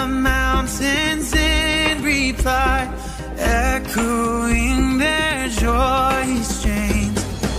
mountains in reply, echoing their joyous chains.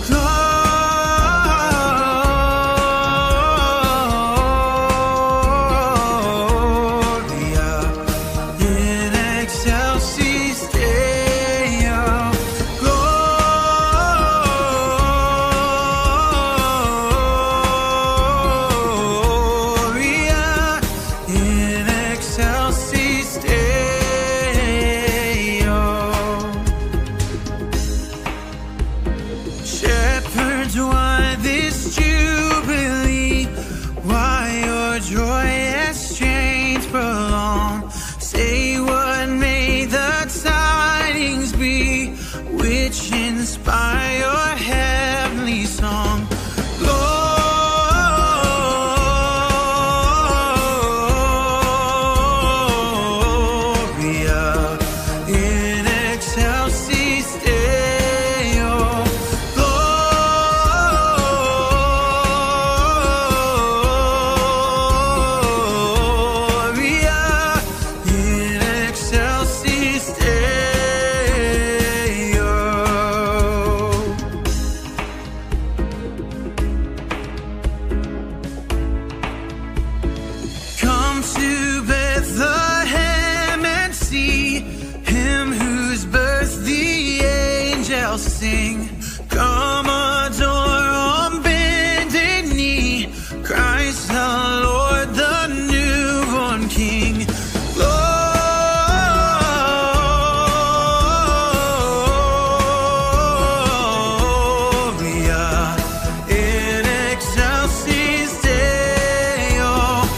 Inspire your heavenly song. Gloria in excelsis Deo. Gloria in excelsis Deo. Sing, come adore on bended knee, Christ the Lord, the newborn King. Gloria in excelsis Deo.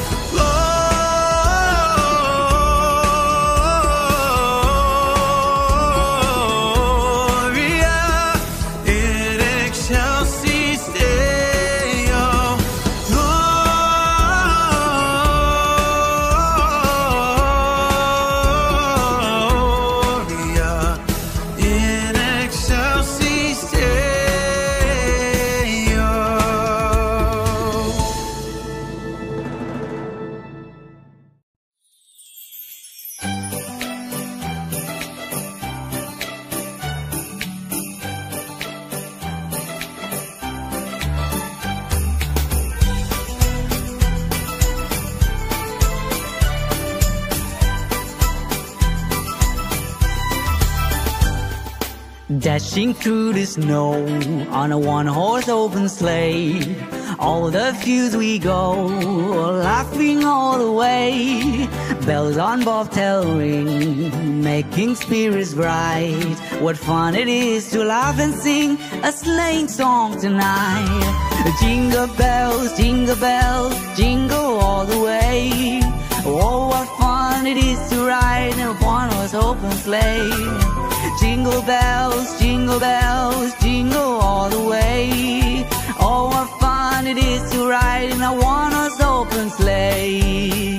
Dashing through the snow on a one-horse open sleigh, all the fields we go, laughing all the way. Bells on bobtail ring, making spirits bright. What fun it is to laugh and sing a sleighing song tonight. Jingle bells, jingle all the way. Oh, what fun it is to ride in a one-horse open sleigh. Jingle bells, jingle all the way. Oh, what fun it is to ride in a one-horse open sleigh.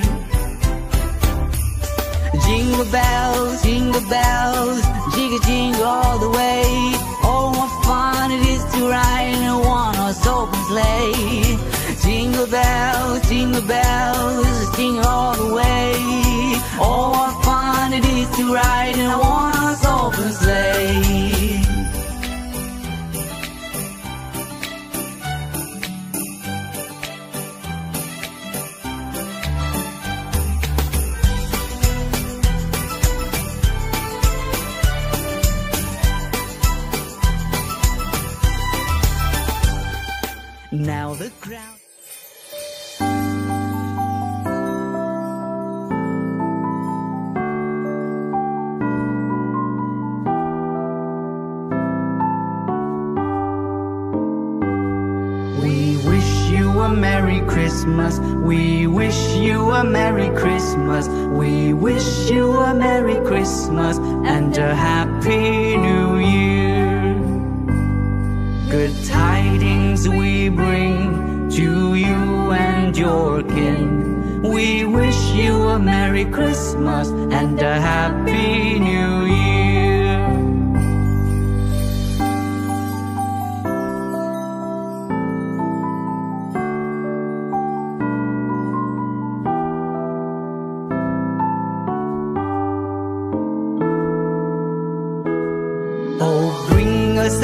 Jingle bells, jingle jingle all the way. Oh, what fun it is to ride in a one-horse open sleigh. Jingle bells, jingle all the way. Oh, what fun it is to ride in a one-horse open sleigh. Now the crowd. We wish you a Merry Christmas. We wish you a Merry Christmas. We wish you a Merry Christmas and a Happy New Year. Good tidings we bring to you and your kin. We wish you a Merry Christmas and a Happy New Year.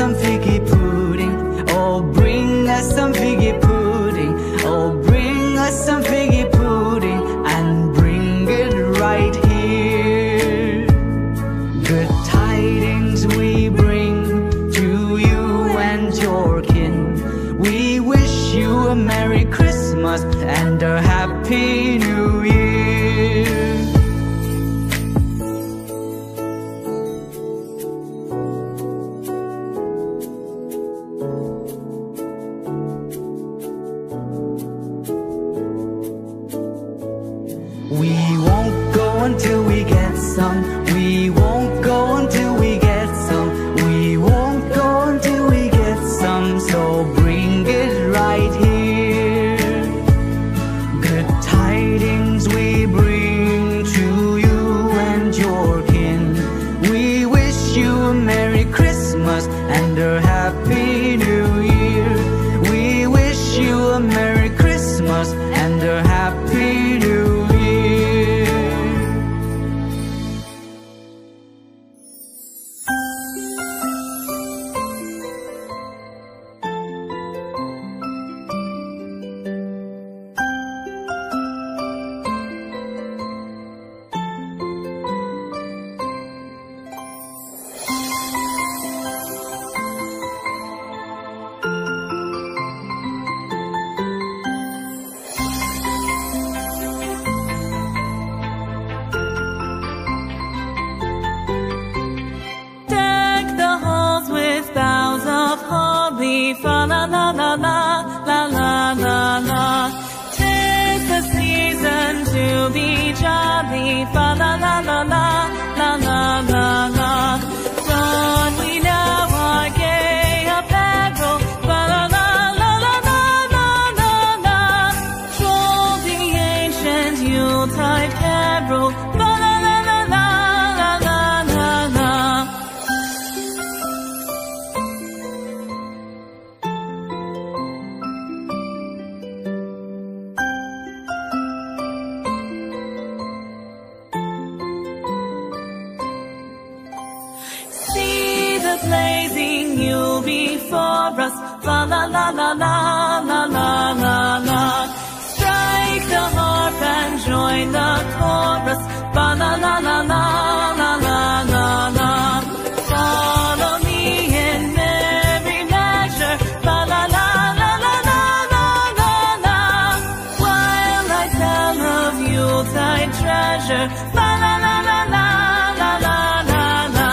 some figgy pudding. Oh, bring us some figgy pudding. Oh, bring us some figgy pudding, and bring it right here. Good tidings we bring to you and your kin. We wish you a Merry Christmas and a Happy New Year. We won't go until we get some. We won't go until we get some. We won't go until we get some. So bring it right here. Good tidings we bring to you and your kin. We wish you a Merry Christmas and a Happy New Year. We wish you a Merry Christmas and a Happy New Year. Fa la la la la la la la la. 'Tis the season to be jolly. Fa la la la la la la la la. Don we now our gay apparel. Fa la la la la la la la la. Troll the ancient Yuletide carol. Fa la la la la la la la la. Blazing Yule before us, fa la la la la la la la la. Strike the harp and join the chorus, fa la la la la la la la la. Follow me in every measure, fa la la la la la la la la. While I tell of Yuletide treasure, fa la la la la la la la la.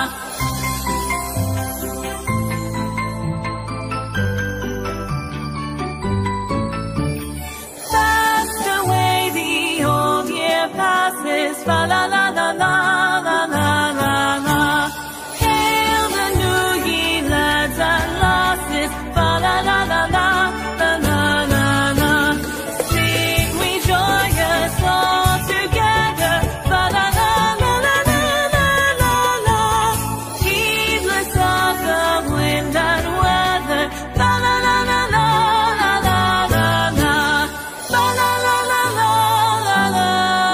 Passes, fa la la la la la la la la. Hail the new year, lads and lasses, fa la la la la la la la la. Sing we joyous all together, fa la la la la la la la la. Heedless of the wind and weather, fa la la la la la la la la. Fa la la la la la la.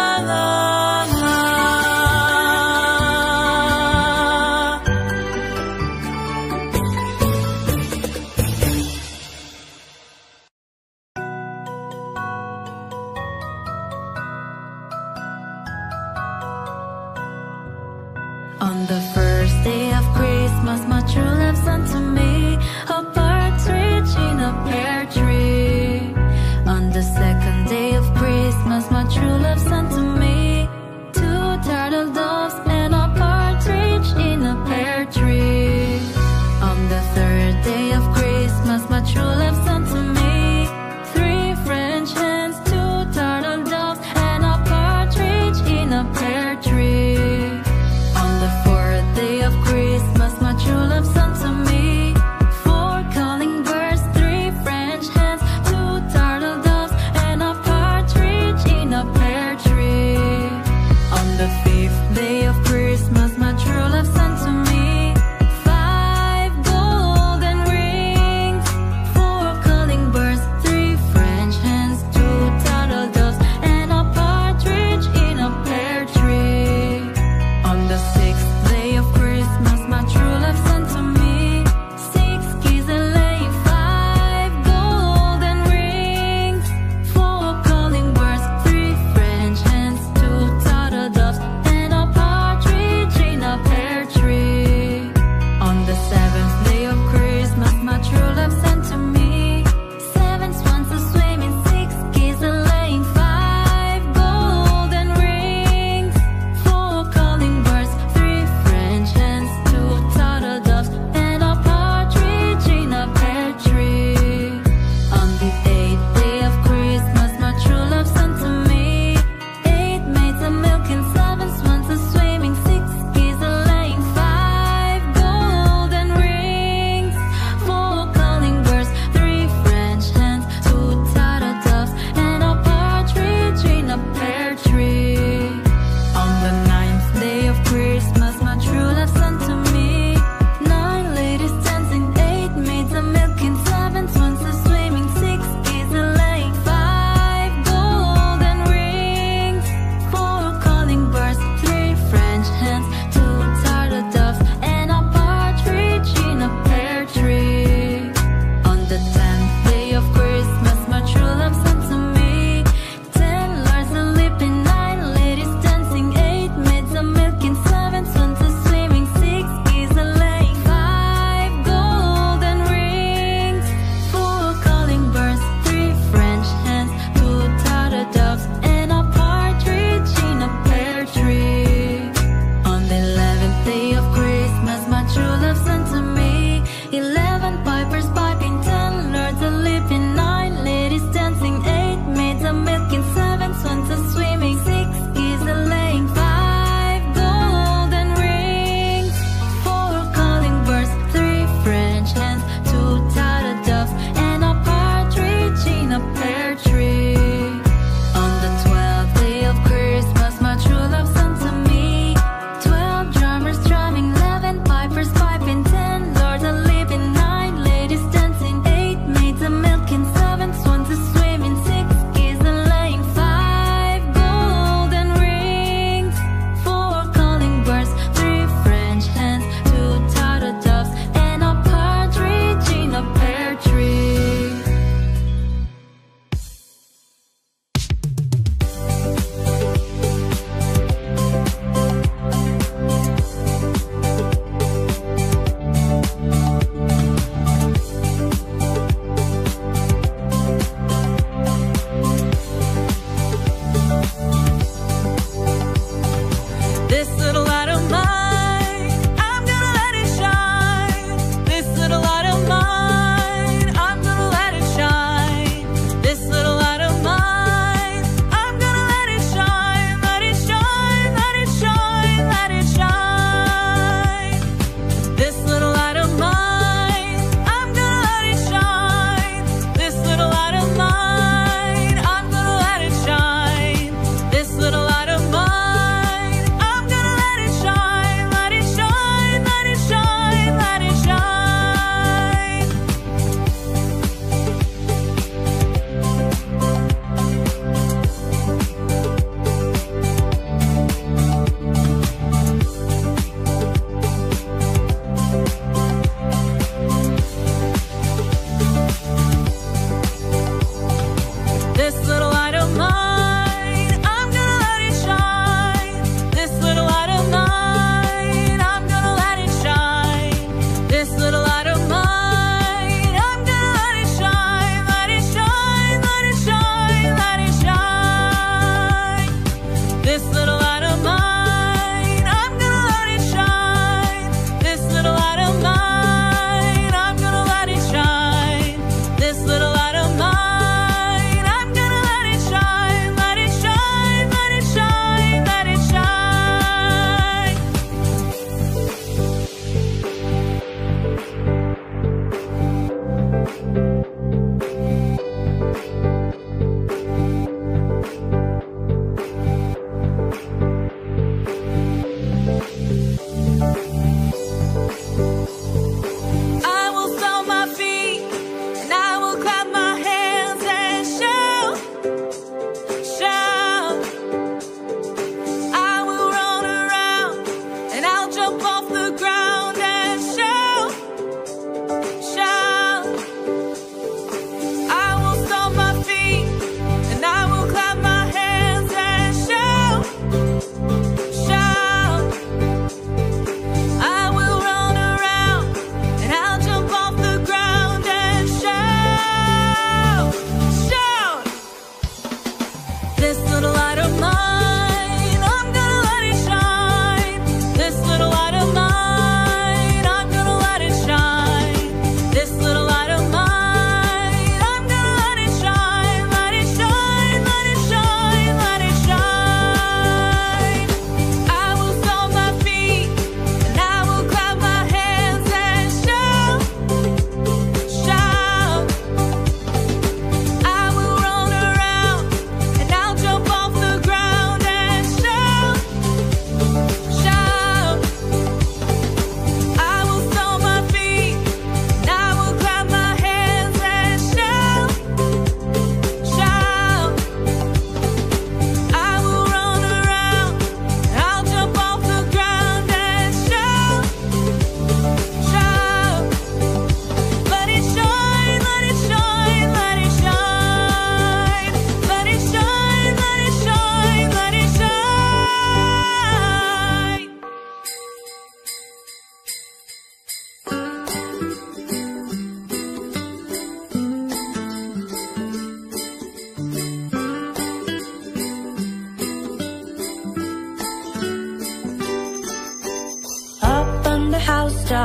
On the first day of Christmas, my true love sent to me a partridge in a pear tree. On the second day of Christmas, my true love sent to me 2 turtle doves and a partridge in a pear tree. On the third day of Christmas, my true love sent to me 3 French hens, 2 turtle doves and a partridge in a pear tree. On the fourth day of Christmas, my true love sent to me 4 calling birds, 3 French hens, 2 turtle doves and a partridge in a pear tree. On the fifth day of Christmas, my true love sent to me 5 golden rings, 4 calling birds, 3 French hens, 2 turtle doves and a partridge in a pear tree.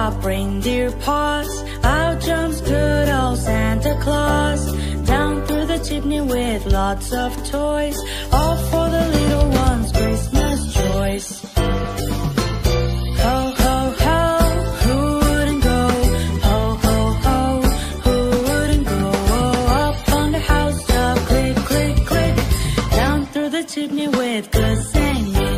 up reindeer paws. Out jumps good old Santa Claus, down through the chimney with lots of toys, all for the little ones' Christmas joys. Ho, ho, ho, who wouldn't go? Ho, ho, ho, who wouldn't go? Up on the housetop, click, click, click, down through the chimney with good Saint Nick.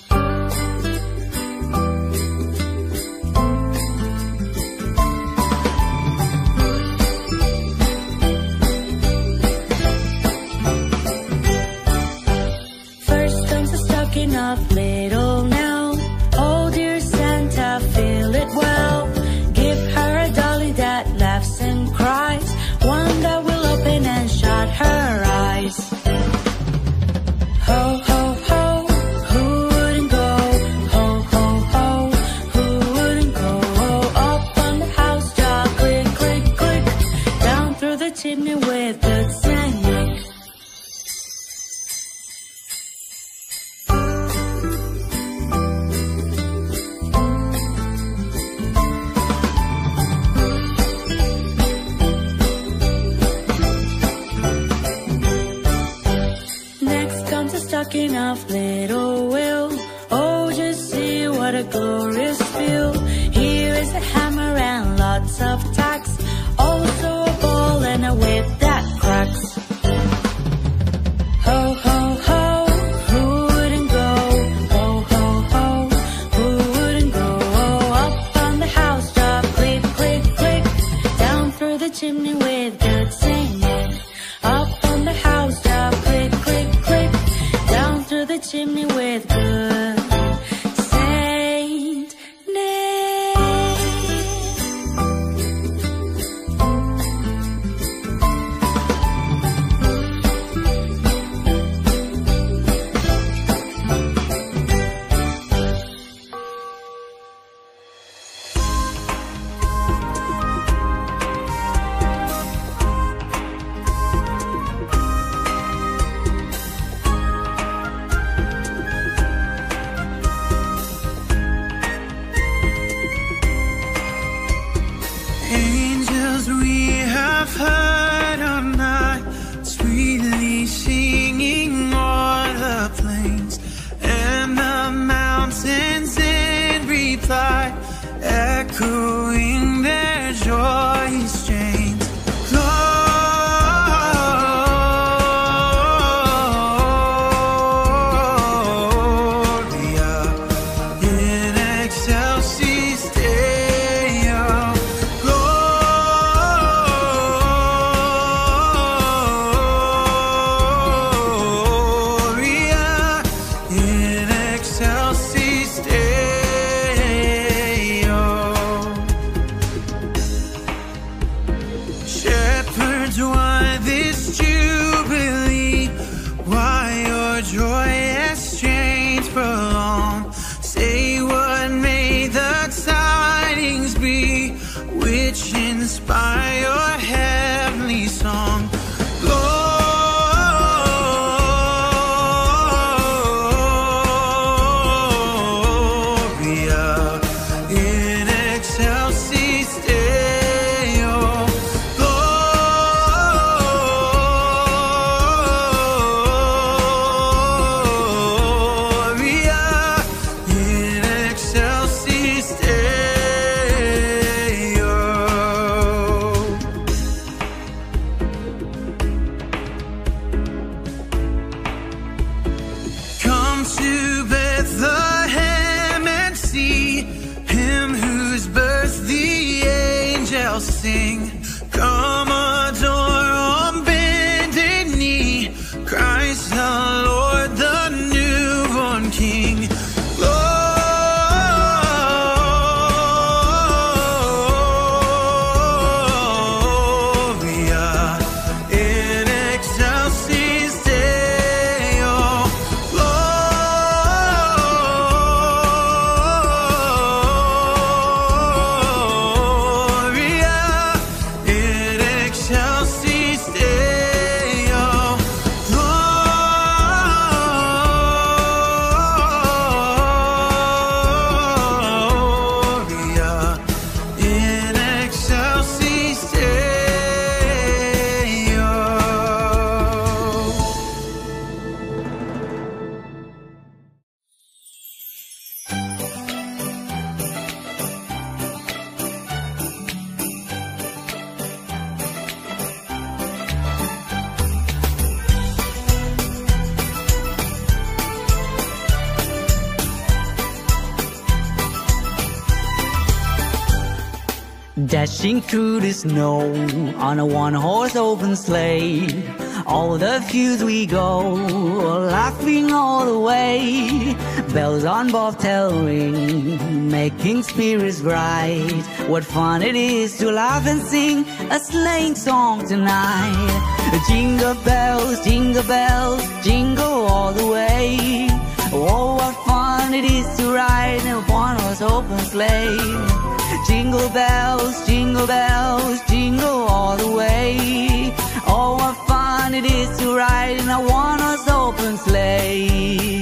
Of little Nell, oh dear Santa, fill it well. Give her a dolly that laughs and cries, one that will open and shut her eyes. Ho, ho, ho, who wouldn't go? Ho, ho, ho, who wouldn't go? Up on the housetop, click, click, click, down through the chimney with good Saint Nick. Stocking of little Will, oh just see what a glorious feel. Here is a hammer and lots of tacks, also a ball and a whip that cracks. Ho, ho, ho, who wouldn't go? Ho, ho, ho, who wouldn't go? Up on the housetop, click, click, click, down through the chimney with good Saint Nick. Up on the housetop, click, click, click, down through the chimney with good Saint Nick. Angels we have heard all night, sweetly singing o'er the plains and the mountains in reply, echoing their joyous strains. Gloria in excelsis Deo. Shepherds, why this jubilee? Why your joyous strains prolong? Say what may the tidings be, which inspire your heavenly song. Gloria in excelsis Deo. Gloria in excelsis Deo. Come to Bethlehem and see him whose birth the angels sing. Come adore on bended knee, Christ the Lord, the newborn King. Gloria in excelsis Deo. Gloria in excelsis Deo. Gloria Dashing through the snow on a one-horse open sleigh. All the fields we go, laughing all the way. Bells on bobtail ring, making spirits bright. What fun it is to laugh and sing a sleighing song tonight. Jingle bells, jingle all the way. Oh, what fun it is to ride in a one-horse open sleigh. Jingle bells, jingle all the way. Oh, what fun it is to ride in a one-horse open sleigh.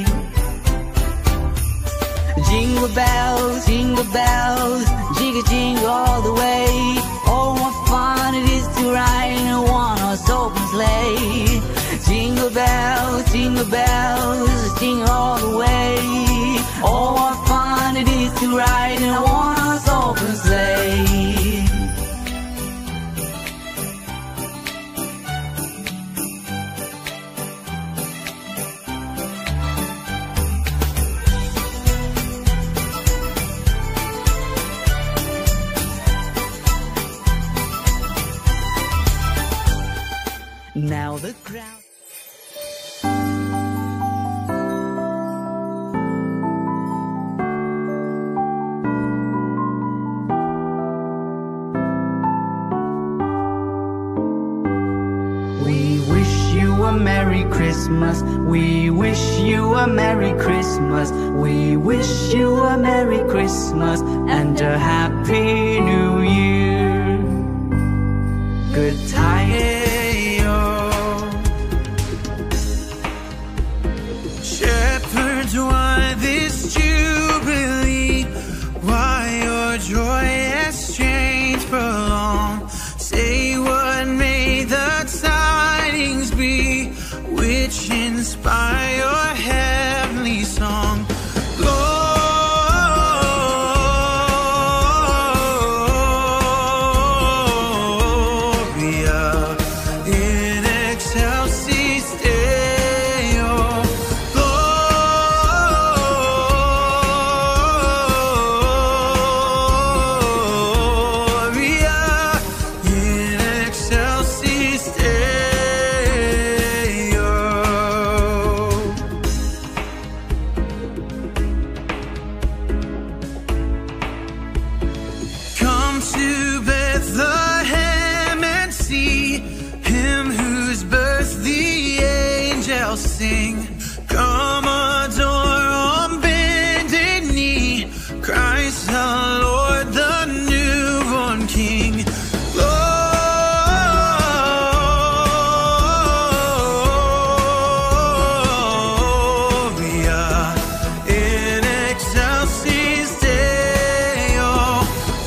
Jingle bells, jingle all the way. Oh, what fun it is to ride in a one-horse open sleigh. Jingle bells, jingle all the way. Oh, what fun it is to ride in a one-horse open sleigh. Now the crowd. We wish you a Merry Christmas. We wish you a Merry Christmas. We wish you a Merry Christmas and a Happy New Year. Good tidings. Shepherds, why this jubilee? Why your joy has changed for long? Say what may the tidings be, which inspire your heavenly song. To Bethlehem and see him whose birth the angels sing. Come adore on bended knee, Christ the Lord, the newborn King. Gloria in excelsis Deo.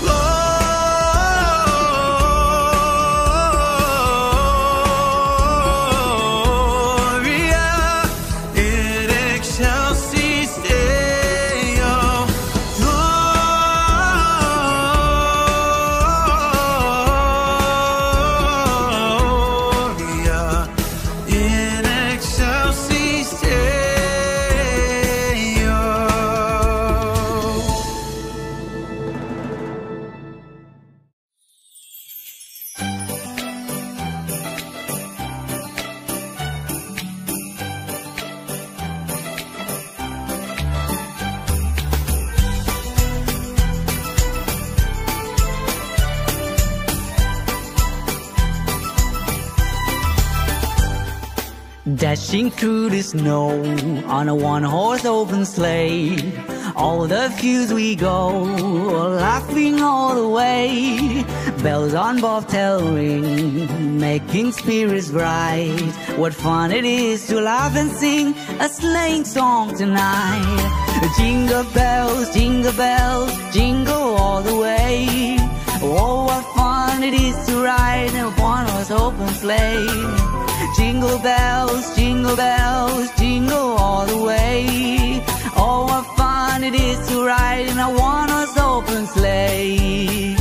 Dashing through the snow on a one-horse open sleigh. All the fields we go, laughing all the way. Bells on bobtail ring, making spirits bright. What fun it is to laugh and sing a sleighing song tonight. Jingle bells, jingle all the way. Oh, what fun it is to ride in a one-horse open sleigh. Jingle bells, jingle all the way. Oh, what fun it is to ride in a one-horse open sleigh.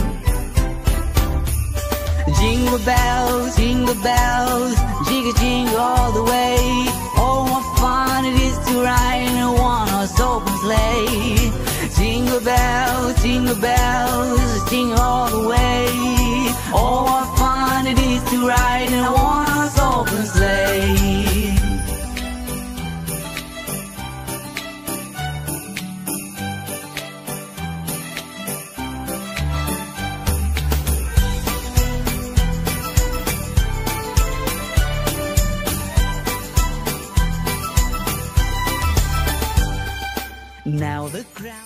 Jingle bells, jingle all the way. Oh, what fun it is to ride in a one-horse open sleigh. Jingle jingle bells, jingle all the way. Oh, what fun it is to ride in a one-horse open sleigh. Now the crowd.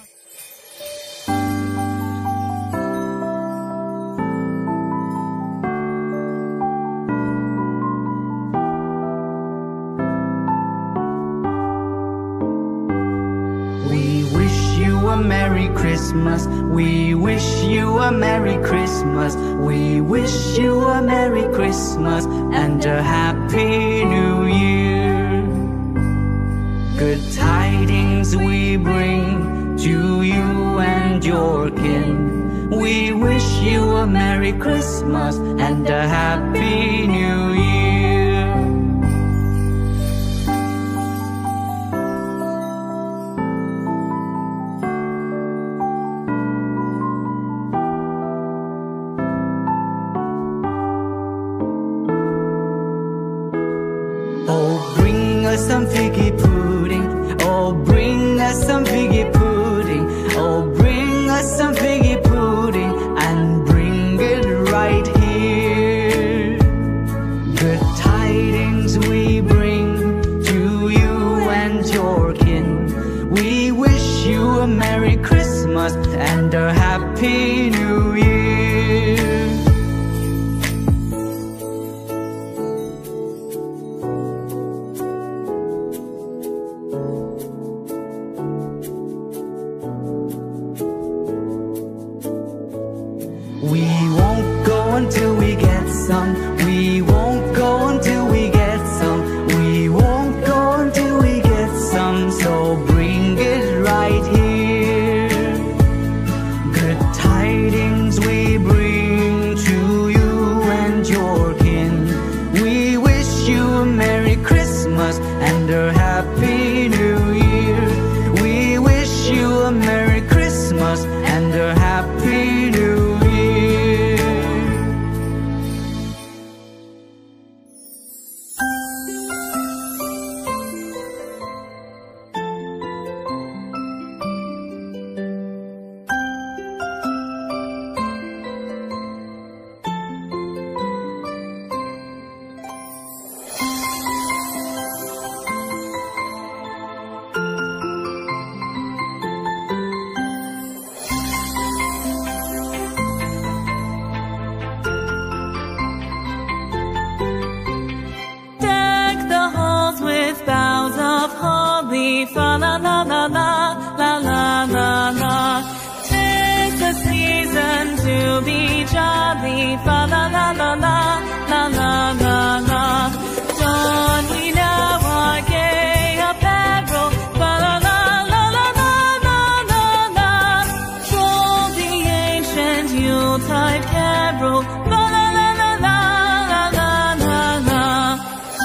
We wish you a Merry Christmas. We wish you a Merry Christmas. We wish you a Merry Christmas and a Happy New Year. Good tidings we bring to you and your kin. We wish you a Merry Christmas and a Happy New Year. Oh, bring us some figgy pudding. Oh, bring us some figgy pudding. Oh, bring us some figgy pudding and bring it right here. Good tidings we bring to you and your kin. We wish you a Merry Christmas and a Happy New Year. We won't go until we get some. We won't go until we get some. We won't go until we get some. So bring it right here. Good tidings we bring to you and your kin. We wish you a Merry Christmas and a Happy New Year. We wish you a Merry Christmas and a Happy New Year. Deck the halls with boughs of holly, fa la la la la, la la la la. 'Tis the season to be jolly, fa la la la la, la la la la. Don we now our gay apparel, fa la la la la la la la la. Troll the ancient Yuletide carol, fa la la la la la la la la.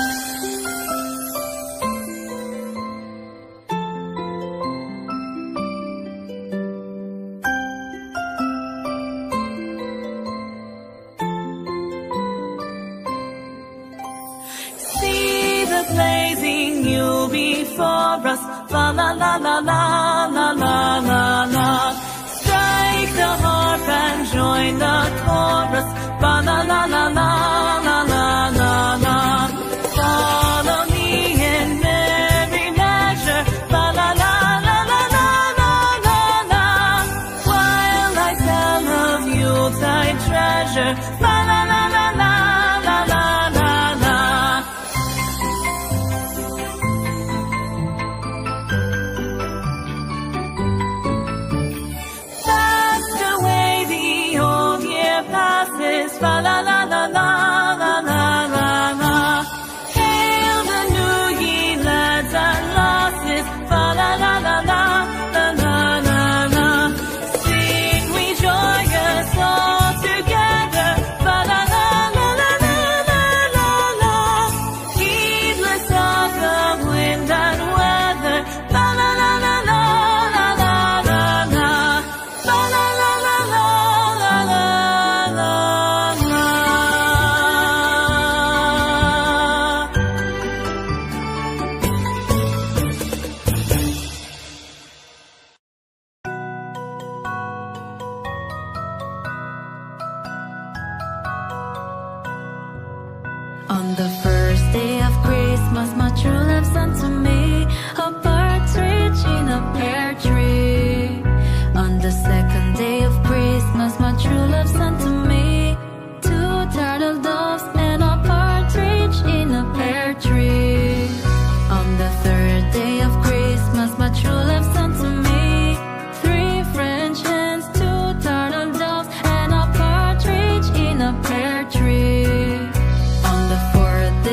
See the blazing Yule before us, fa la la la la la la la la. Strike the harp and join the chorus, fa la la la la la la la la. Follow me in merry measure, fa la la la la la la la la. While I tell of Yuletide treasure, fa la la la la la la la la. the first day of Christmas, my true love sent to me a partridge in a pear tree. On the second day of Christmas, my true love sent to me two turtle doves and a partridge in a pear tree. On the third day of Christmas, my true love sent to me three French hens, two turtle doves, and a partridge in a pear tree. On the fourth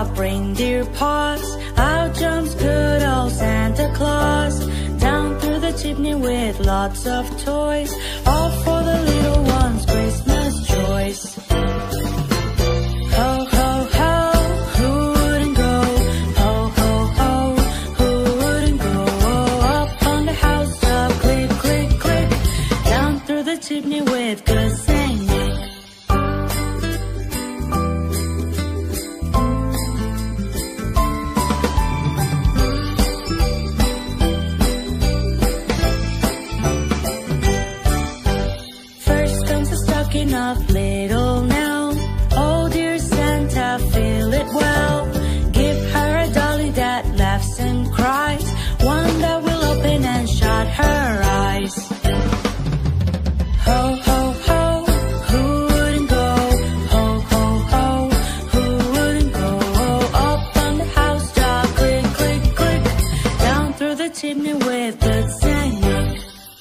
of reindeer paws. Out jumps good old Santa Claus, down through the chimney with lots of toys, all for the little ones' Christmas joys. Ho, ho, ho, who wouldn't go? Ho, ho, ho, who wouldn't go? Up on the housetop, click, click, click, down through the chimney with good singing. First comes the stocking of little Nell. Oh dear Santa, fill it well. Give her a dolly that laughs and cries, one that will open and shut her eyes. Ho, ho, ho, who wouldn't go? Ho, ho, ho, who wouldn't go? Up on the housetop, click, click, click, down through the chimney with good singing.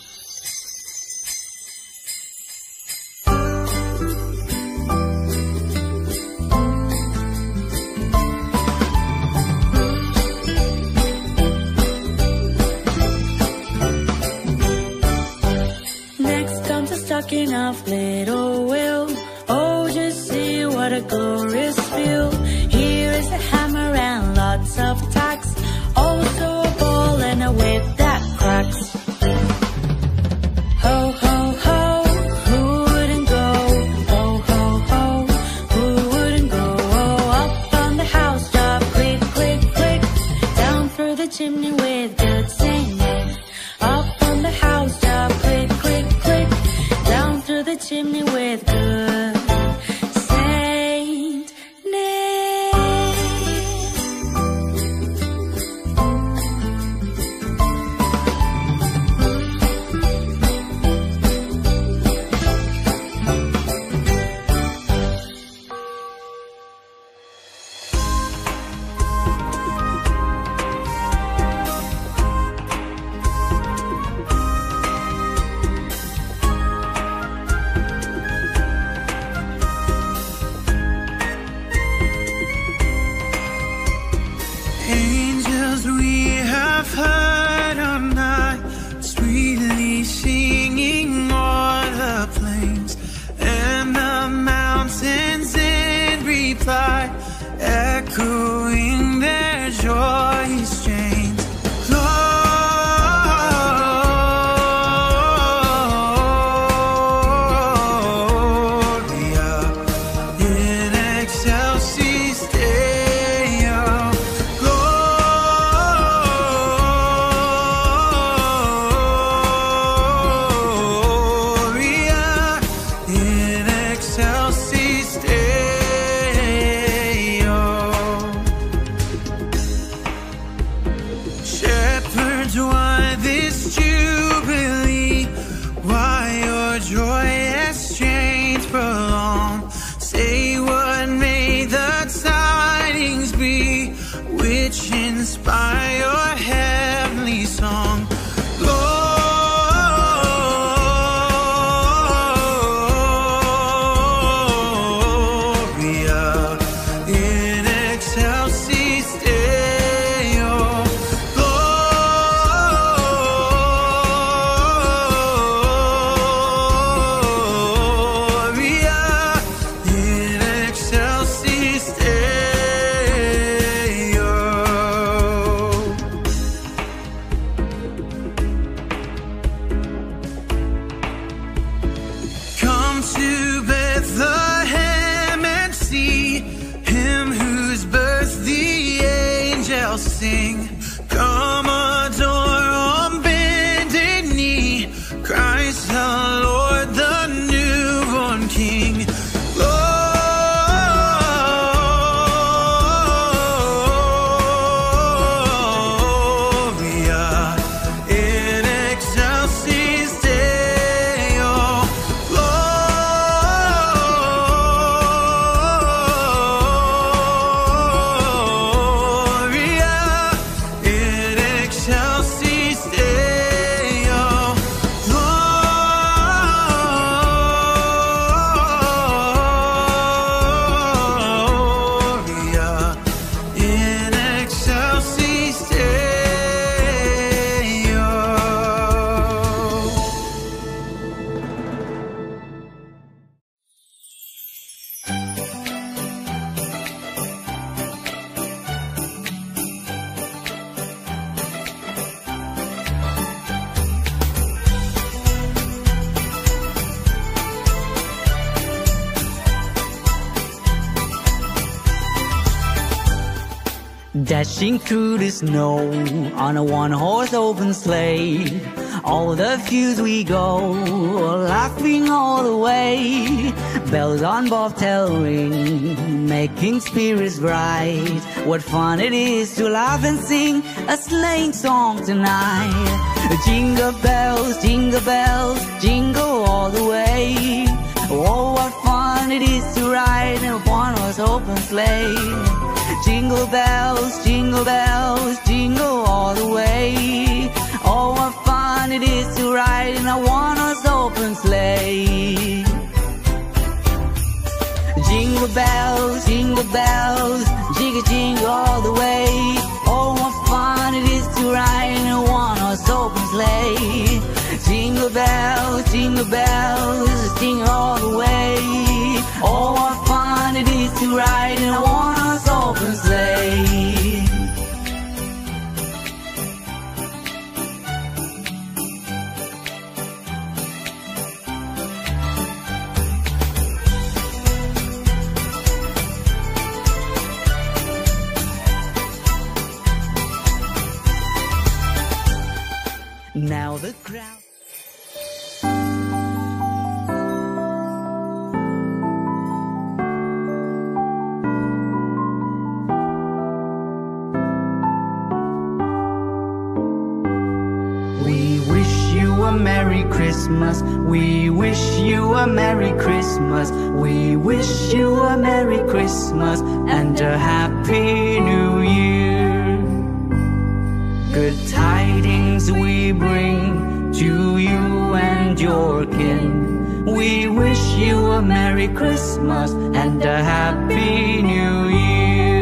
Next comes the stocking of little Will. Oh, just see what a glorious feel. Here is a hammer and lots of tacks, also a ball and a whip that cracks. Ho, ho, ho, who wouldn't go? Ho, ho, ho, who wouldn't go? Up on the housetop, click, click, click, down through the chimney with good singing. Up on the housetop, click, click, click, down through the chimney with good singing. Angels we have heard on night, sweetly singing o'er the plains and the mountains in reply, echoing their joyous strains. Gloria in excelsis Deo. Gloria in excelsis Deo. Shepherds, why this jubilee? Why your joyous strains prolong? Say what may the tidings be, which inspire your heavenly song. Gloria in excelsis Deo. Gloria in excelsis Deo. Come to Bethlehem and see him whose birth the angels sing. Come adore on bended knee, Christ the Lord, the newborn King. Gloria in excelsis Deo. Gloria Dashing through the snow on a one-horse open sleigh. All the fields we go, laughing all the way. Bells on bobtail ring, making spirits bright. What fun it is to laugh and sing a sleighing song tonight. Jingle bells, jingle all the way. Oh, what fun it is to ride in a one-horse open sleigh. Jingle bells, jingle all the way. Oh, what fun it is to ride in a one-horse open sleigh. Jingle bells, jingle all the way. Oh, what fun it is to ride in a one-horse open sleigh. Jingle bells, jingle all the way. Oh, what fun it is to ride in a one-horse open sleigh. Now the crowd. We wish you a Merry Christmas. We wish you a Merry Christmas. We wish you a Merry Christmas and a Happy New Year. Good tidings we bring to you and your kin. We wish you a Merry Christmas and a Happy New Year.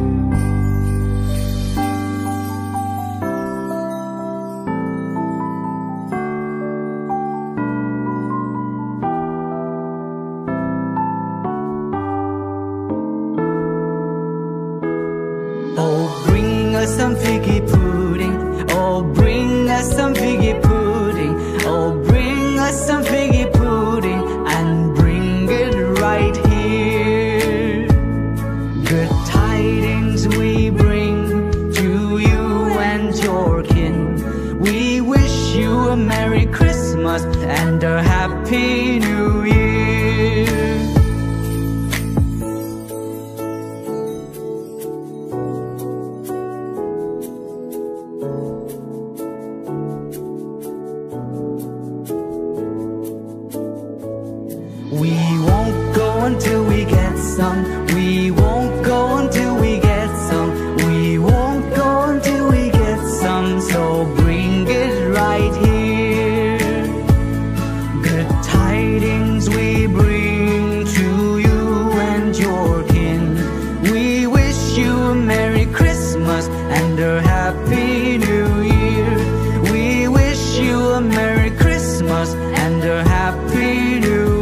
Oh, bring us some figgy pudding. Oh, bring us some figgy pudding. Oh, bring us some figgy pudding and bring it right here. Good tidings we bring to you and your kin. We wish you a Merry Christmas and a Happy New Year. We won't go until we get some. We won't go until we get some. We won't go until we get some. So bring it right here. Good tidings we bring to you and your kin. We wish you a Merry Christmas and a Happy New Year. We wish you a Merry Christmas and a Happy New Year.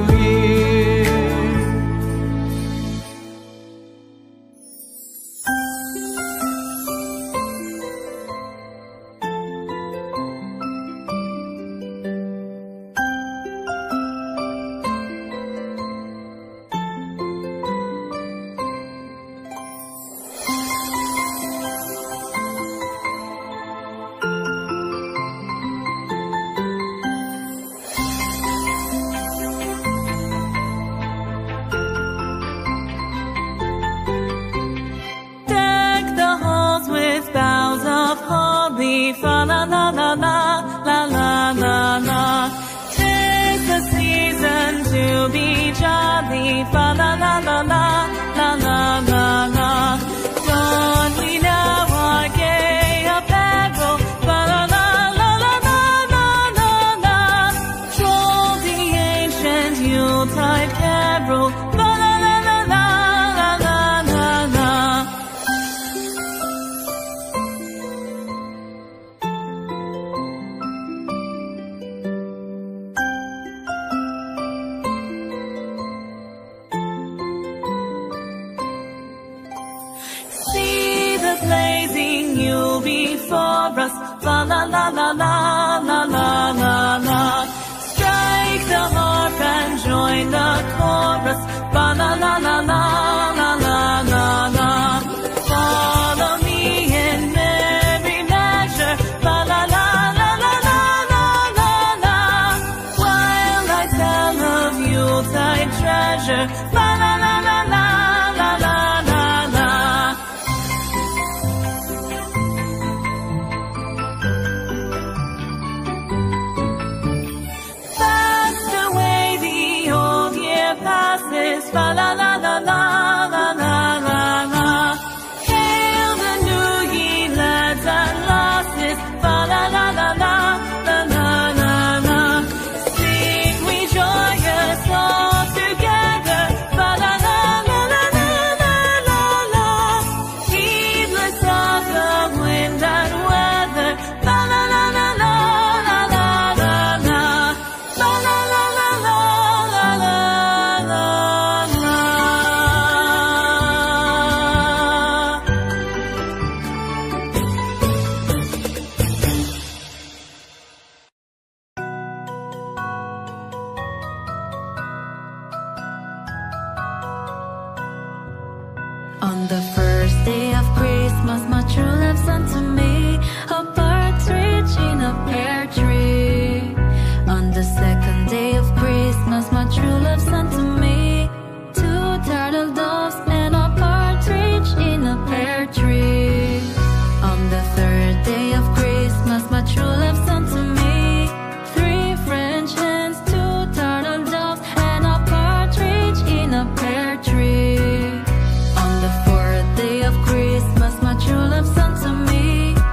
Fa la la la la la la la la. 'Tis the season to be jolly. Fa la la la la la la la la. Don we now our gay apparel. Fa la la la la la la la la. Troll the ancient Yuletide carol. Fa la la la la la la la la. Blazing you before us, fa la la la la la la la la. Strike the harp and join the chorus, fa la la la la la la la la. Follow me joyous, fa la la la la la la la la. Hail the new year, lads and lasses, fa la la la la la la la la. Sing we joyous all together, fa la la la la la la la la. Heedless of the wind and weather, fa la la la la la la la la. La la la la la la la la la. On the first day of Christmas, my true love sent to me a partridge in a pear tree. On the second day of Christmas, my true love sent to me 2 turtle doves and a partridge in a pear tree. On the third day of Christmas, my true love sent to me 3 French hens, 2 turtle doves and a partridge in a pear tree. On the fourth day of Christmas, my true love sent to me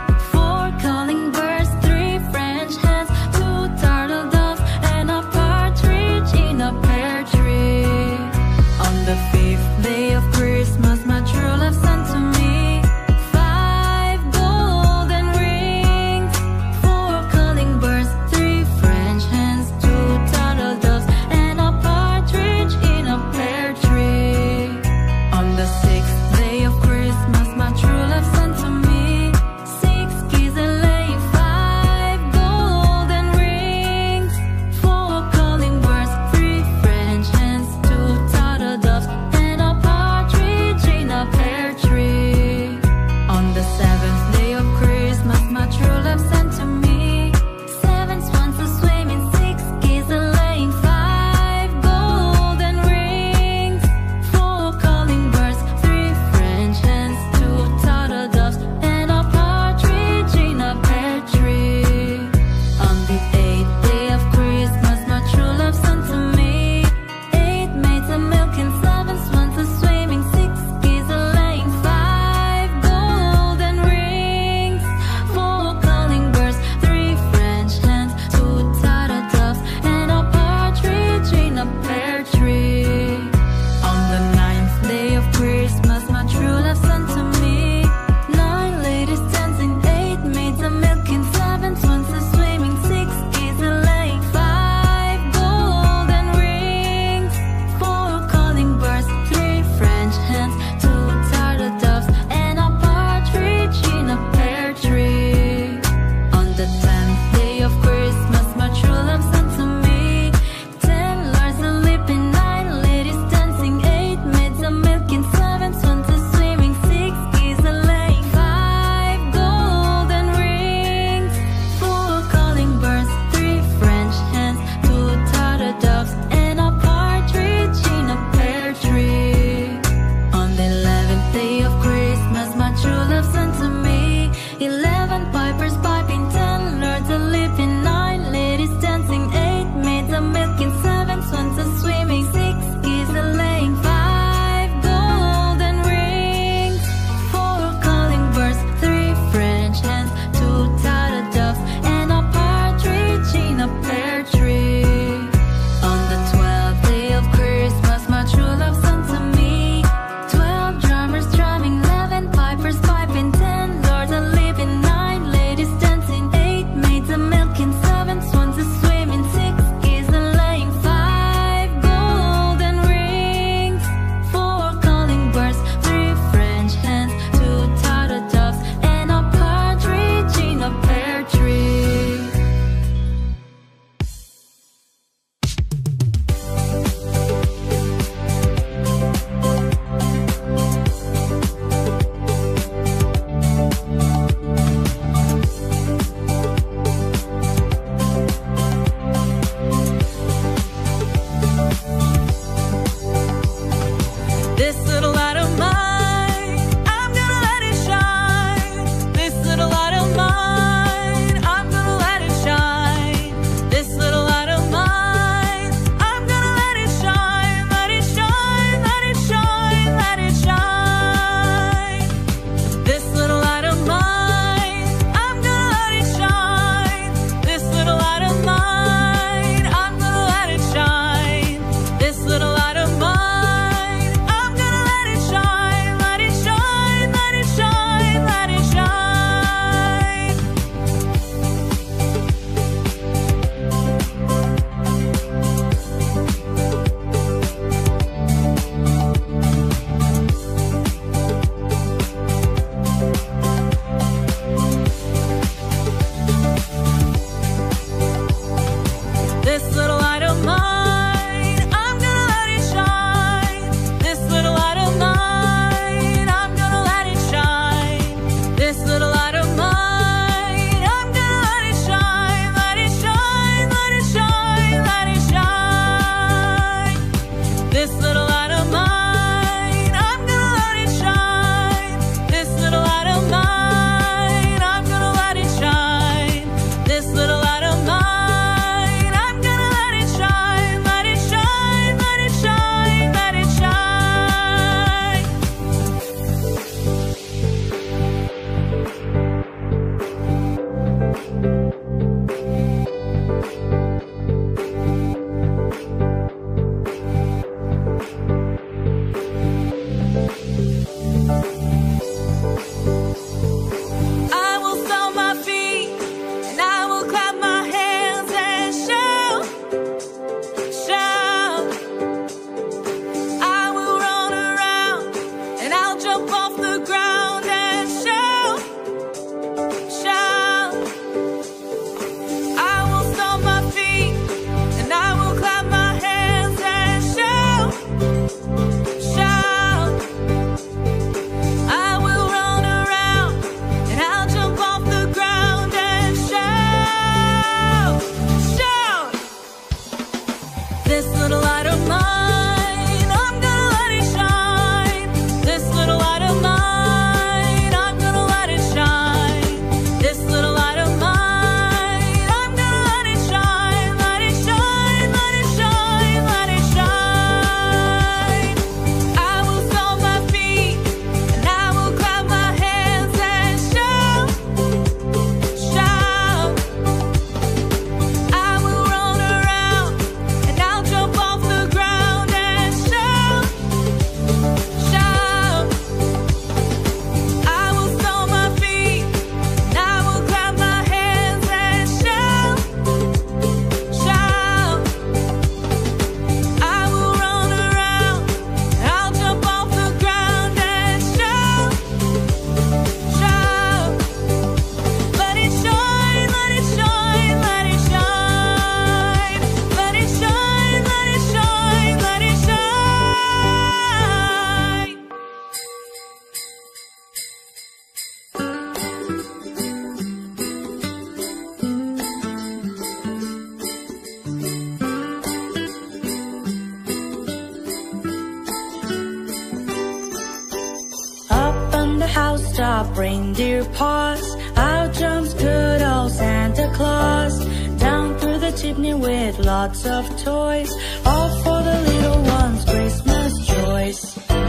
up reindeer paws. Out jumps good old Santa Claus, down through the chimney with lots of toys, all for the little ones' Christmas joys.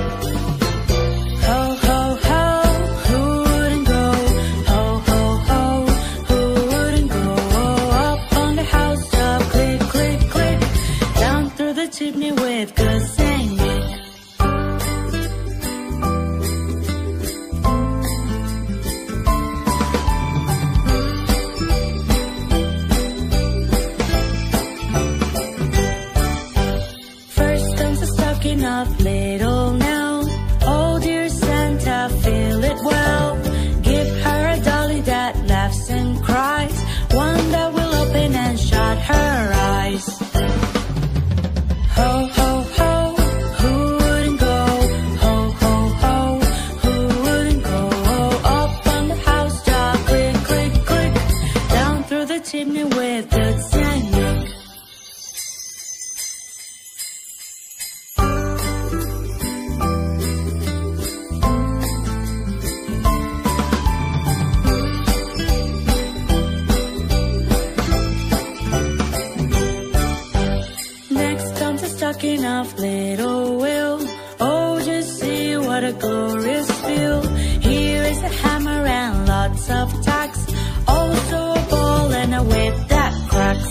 Ho, ho, ho, who wouldn't go? Ho, ho, ho, who wouldn't go? Up on the housetop, click, click, click, down through the chimney with good singing. Of little Nell, oh dear Santa, fill it well. Give her a dolly that laughs and cries, one that will open and shut her eyes. Ho, ho, ho, who wouldn't go? Ho, ho, ho, who wouldn't go? Up on the housetop, click, click, click, down through the chimney with good singing. Of little Will, oh just see what a glorious feel. Here is a hammer and lots of tacks, also a ball and a whip that cracks.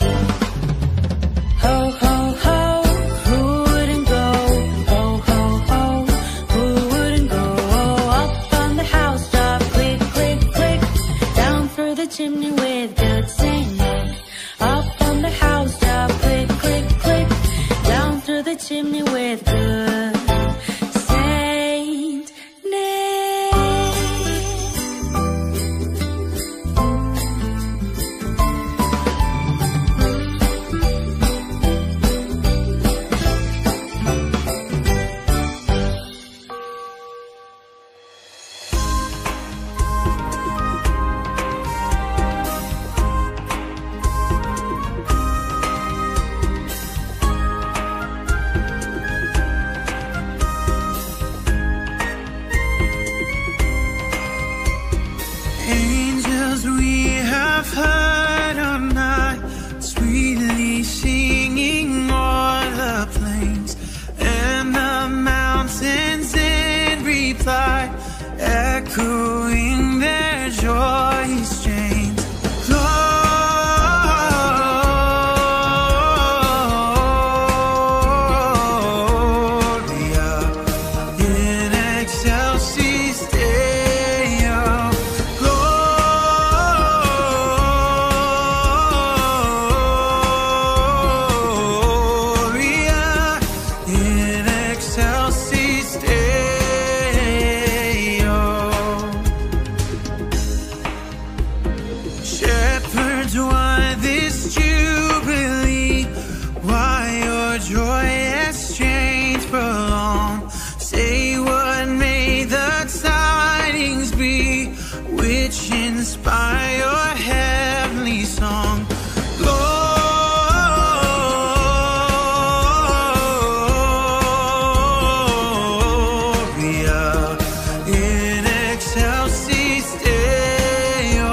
Ho, ho, ho, who wouldn't go? Ho, ho, ho, who wouldn't go? Up on the housetop, click, click, click, down through the chimney with good singing. Up on the housetop, click, click, click, down through the chimney with good Saint Nick. Angels we have heard on night, sweetly singing o'er the plains and the mountains in reply, echoing their joyous strains. Gloria in excelsis Deo. Shepherds, why this jubilee? Why your joyous strains prolong? Say what may the tidings be, which inspire your heavenly song. Gloria in excelsis Deo.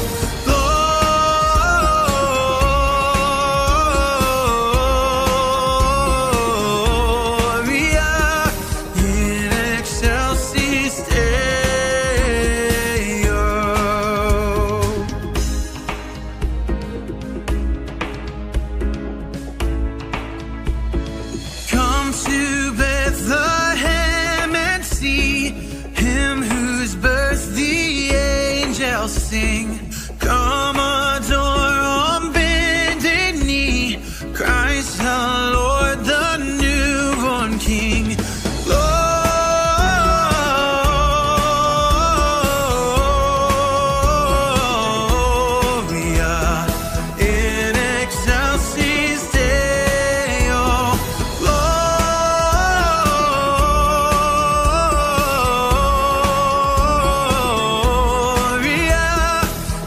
Gloria in excelsis Deo. Come to Bethlehem and see him whose birth the angels sing. Come adore on bended knee, Christ the Lord, the newborn King. Gloria in excelsis Deo. Gloria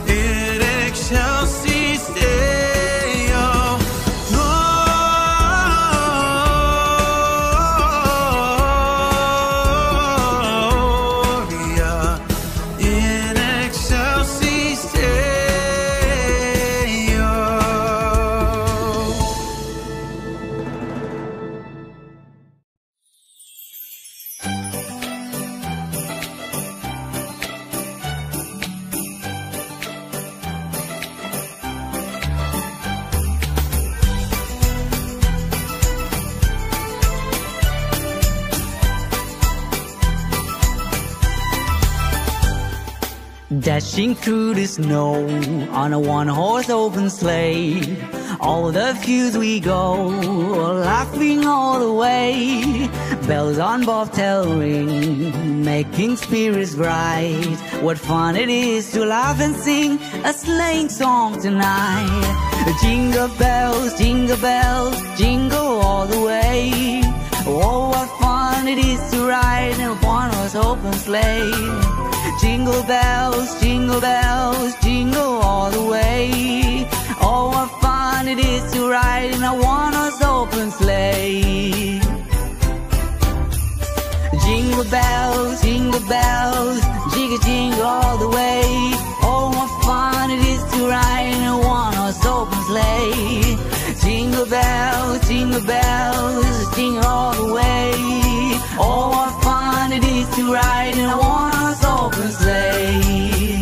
Dashing through the snow on a one-horse open sleigh. All the fields we go, laughing all the way. Bells on bobtail ring, making spirits bright. What fun it is to laugh and sing a sleighing song tonight. Jingle bells, jingle all the way. Oh, what fun it is to ride in a one-horse open sleigh. Jingle bells, jingle all the way. Oh, what fun it is to ride in a one-horse open sleigh. Jingle bells, jingle all the way. Oh, what fun it is to ride in a one-horse open sleigh. Jingle bells, jingle all the way. Oh, what fun it is to ride in a one-horse open sleigh.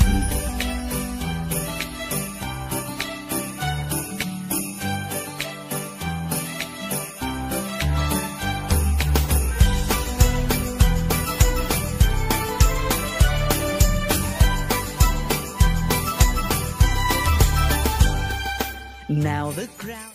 Now the crowd.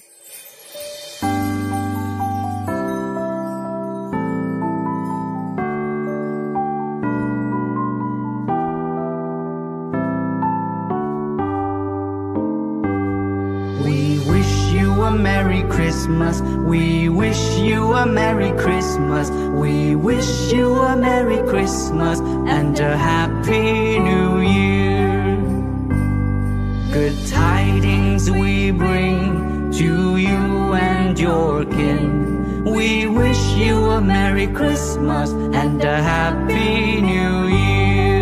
We wish you a Merry Christmas. We wish you a Merry Christmas. We wish you a Merry Christmas and a Happy New Year. Good tidings we bring to you and your kin. We wish you a Merry Christmas and a Happy New Year.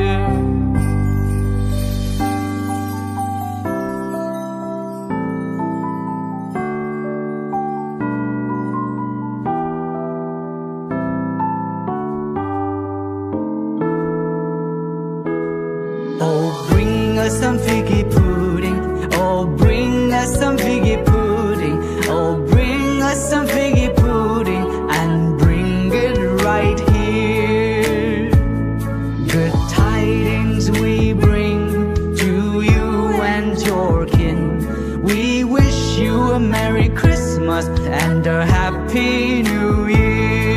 Oh, bring us some figgy pudding. Oh, bring us some figgy pudding. Oh, bring us some figgy pudding and bring it right here. Good tidings we bring to you and your kin. We wish you a Merry Christmas and a Happy New Year.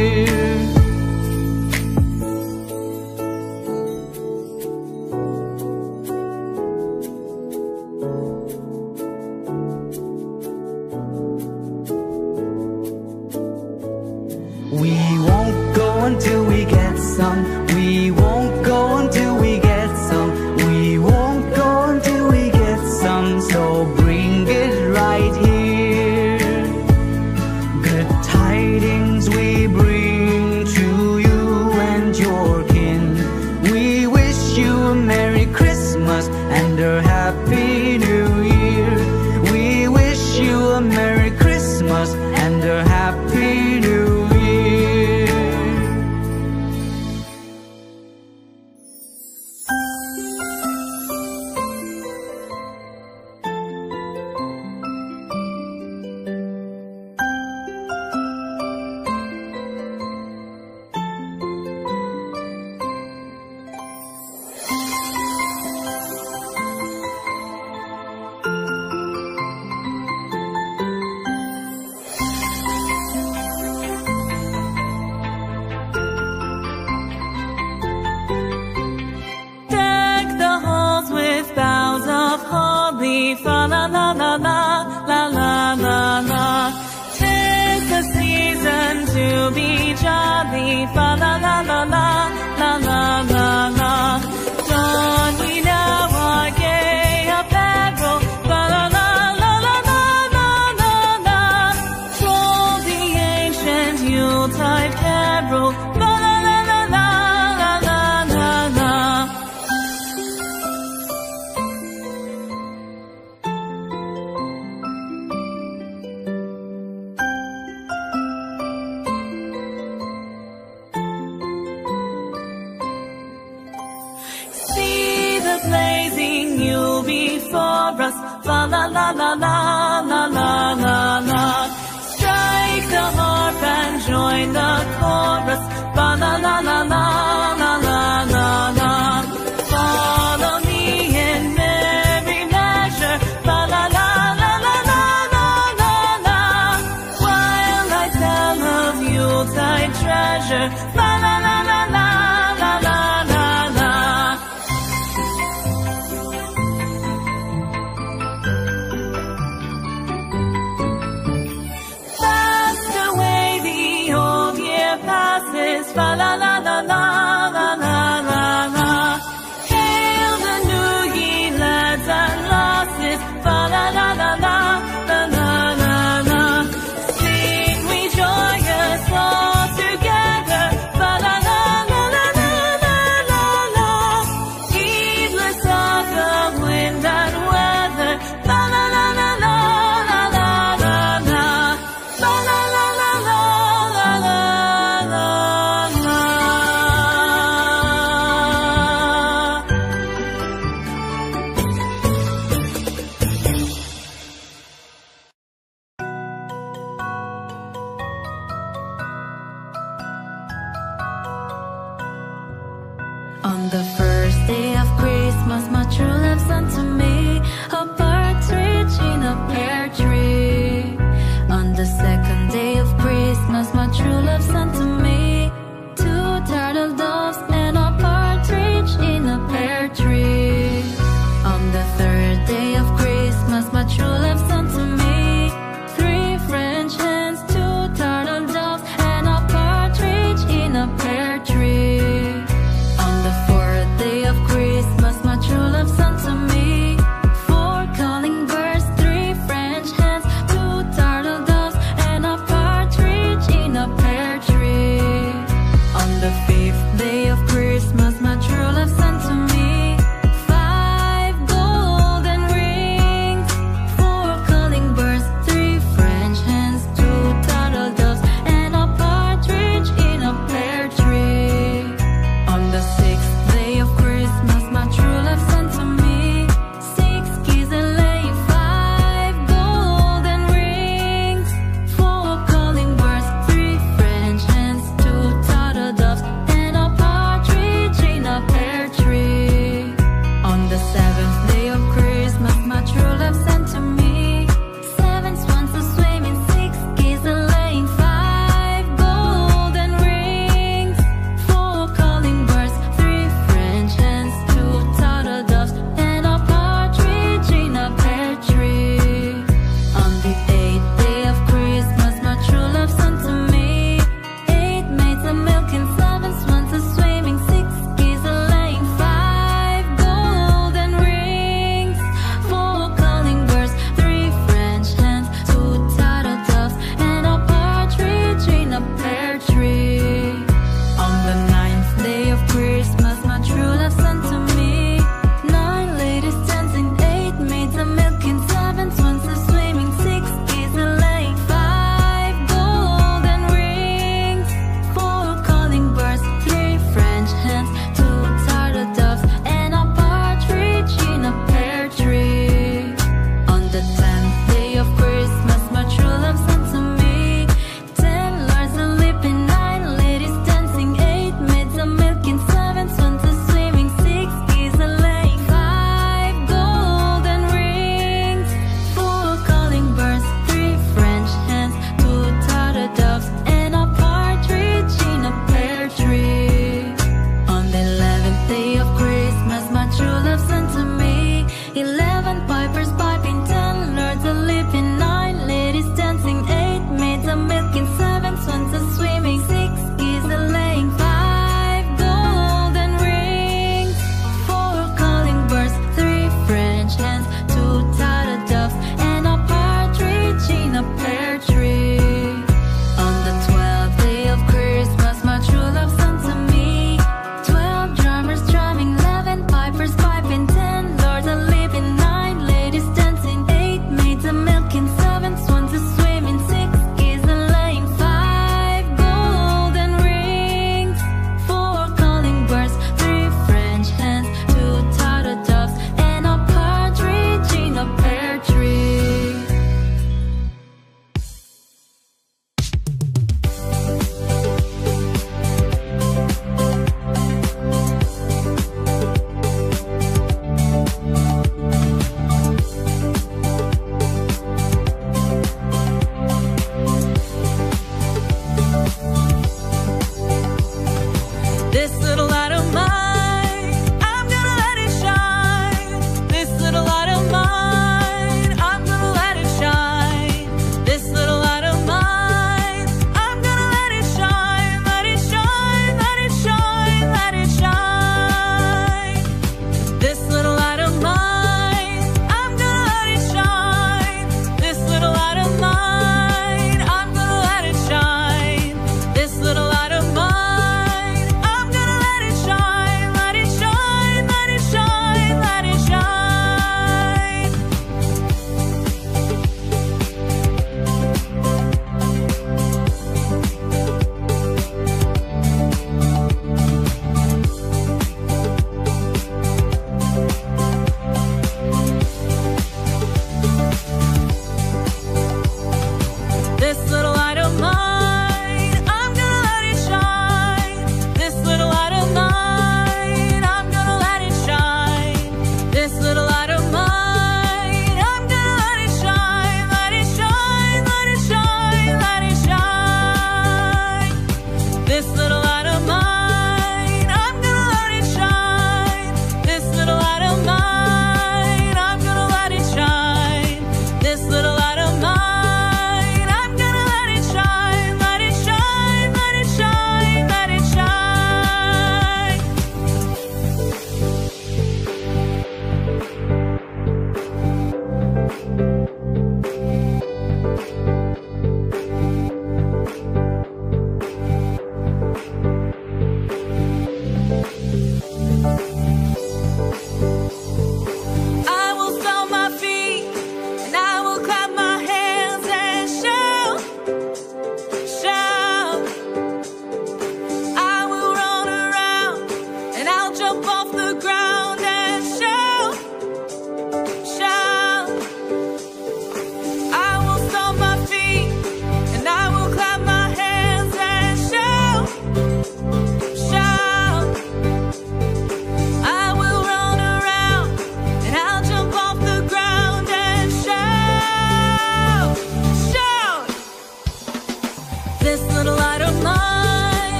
We won't go until we get some. We won't go until we get some. We won't go until we get some. So bring it right here. Good tidings we bring to you and your kin. We wish you a Merry Christmas and a Happy New Year. We wish you a Merry Christmas and a Happy New Year. Fa la la la la la la la la. 'Tis the season to be jolly. Fa la la la la la la la la. Don we now our gay apparel. Fa la la la la la la la la. Troll the ancient Yuletide carol. Fa la la la la la la la la. Blazing Yule before us, fa la la la la la la la la. Strike the harp and join the chorus, fa la la la la la la la la. Follow me losses. Fa la la la la la la la la. Hail the new year, lads and lasses. Fa la la la la la la la la. Sing we joyous all together. Fa la la la la la la la la. Heedless of the wind and weather. Fa la la la la la la la la. Fa la la la la la la la la.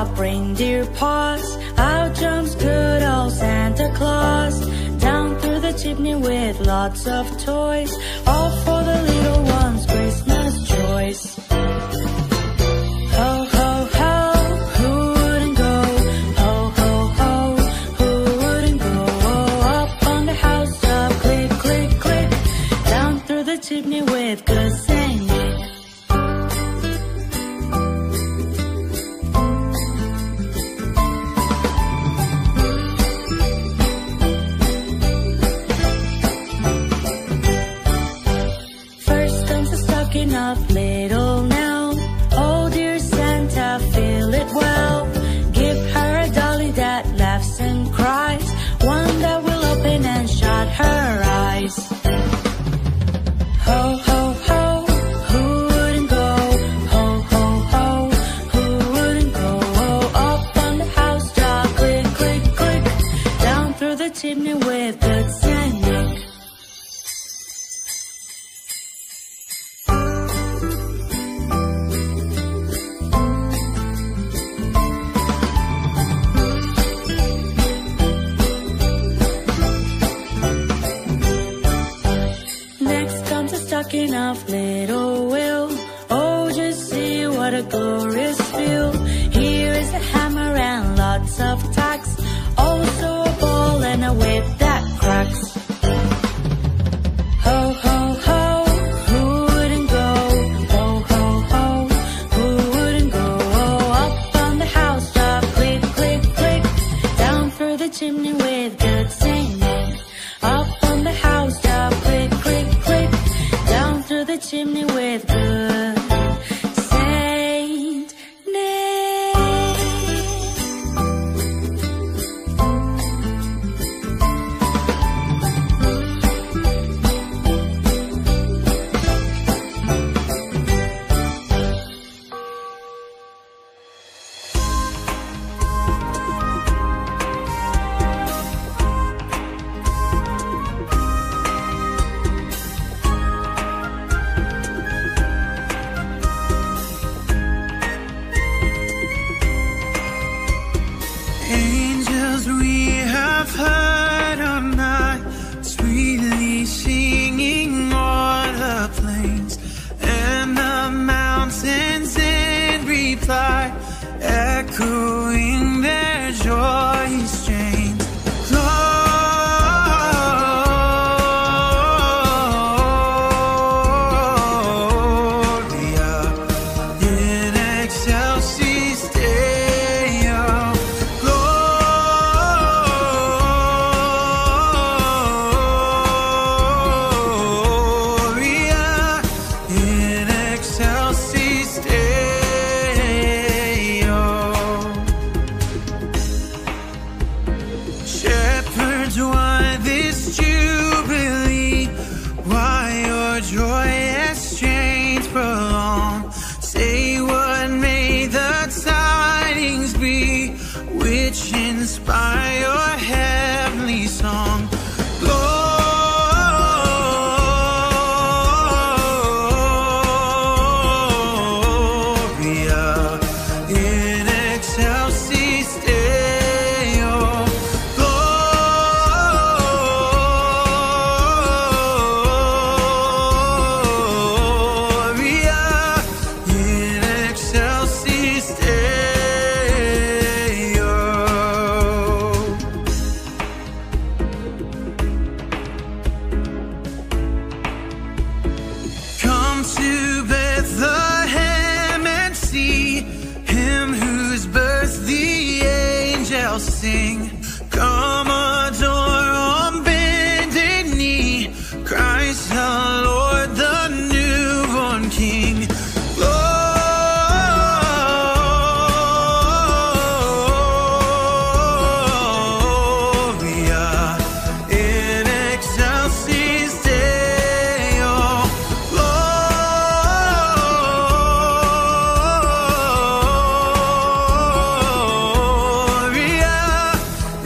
up reindeer paws. Out jumps good old Santa Claus, down through the chimney with lots of toys, all for the little ones' Christmas joys. Ho, ho, ho, who wouldn't go? Ho, ho, ho, who wouldn't go? Up on the housetop, click, click, click, down through the chimney with good singing. Of little Nell, oh dear Santa, fill it well. Give her a dolly that laughs and cries, one that will open and shut her eyes. Ho, ho, ho, who wouldn't go? Ho, ho, ho, who wouldn't go? Up on the housetop, click, click, click, down through the chimney with good singing. Of little Will, oh just see what a glorious feel. Here is a hammer and lots of tacks, also a ball and a whip that cracks. Ho, ho, ho, who wouldn't go? Ho, ho, ho, who wouldn't go? Up on the housetop, click, click, click, down through the chimney with good singing. Up on the housetop, click, click, click, down through the chimney with good Saint Nick. Angels we have heard on high, sweetly singing o'er the plains and the mountains in reply, echoing their joyous strains. Gloria in excelsis Deo. Shepherds, why this jubilee? Why your joyous strains prolong? Say what may the tidings be, which inspire your heavenly song. Gloria in excelsis Deo. Gloria in excelsis Deo. Come to Bethlehem and see him whose birth the angels sing. Come adore on bended knee, Christ the Lord, the newborn King. Gloria in excelsis Deo. Gloria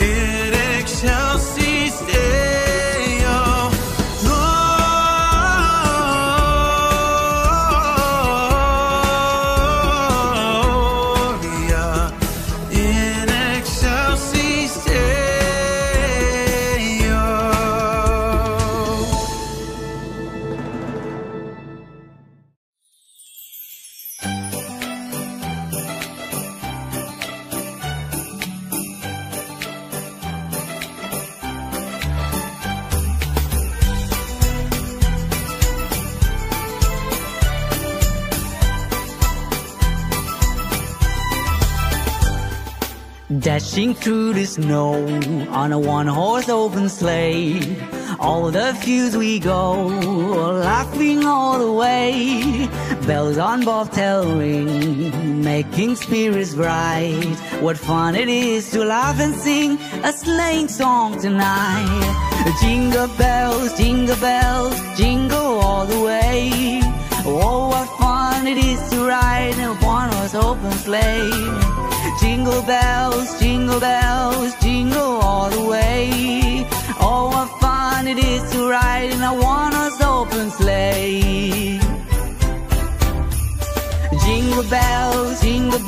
Dashing through the snow on a one-horse open sleigh. All the fields we go, laughing all the way. Bells on bobtail ring, making spirits bright. What fun it is to laugh and sing a sleighing song tonight. Jingle bells, jingle all the way. Oh, what fun it is to ride in a one-horse open sleigh. Jingle bells, jingle all the way. Oh, what fun it is to ride in a one-horse open sleigh. Jingle bells, jingle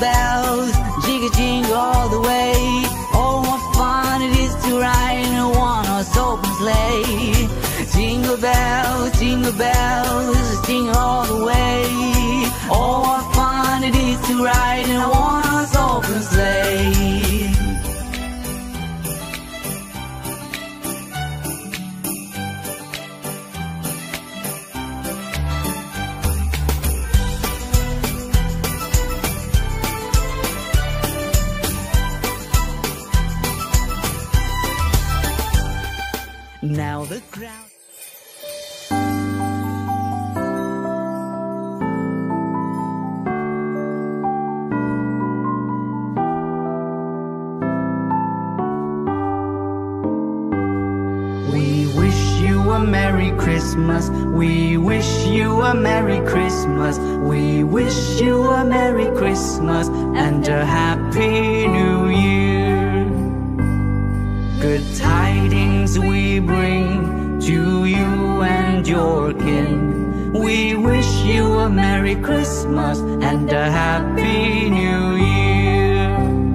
all the way. Oh, what fun it is to ride in a one-horse open sleigh. Jingle bells, jingle all the way. Oh, what fun it is to ride in a one-horse open sleigh. Now the crowd. We wish you a Merry Christmas. We wish you a Merry Christmas. We wish you a Merry Christmas and a Happy New Year. Good tidings we bring to you and your kin. We wish you a Merry Christmas and a Happy New Year.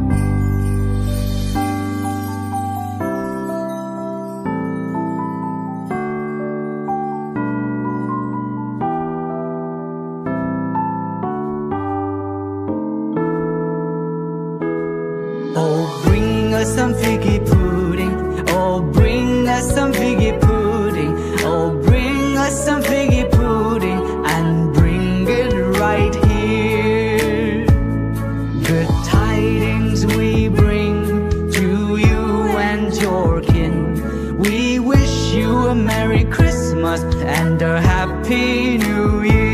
Oh, bring us some figgy pudding. Oh, bring us some figgy pudding. Oh, bring us some figgy pudding and bring it right here. Good tidings we bring to you and your kin. We wish you a Merry Christmas and a Happy New Year.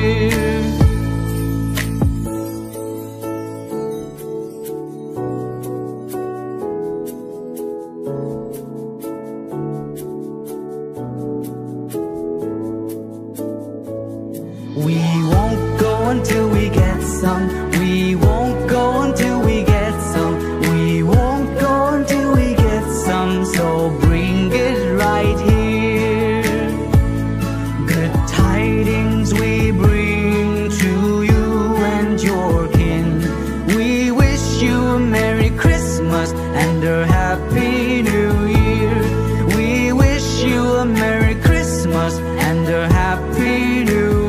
We won't go until we get some. We won't go until we get some. We won't go until we get some. So bring it right here. Good tidings we bring to you and your kin. We wish you a Merry Christmas and a Happy New Year. We wish you a Merry Christmas and a Happy New Year.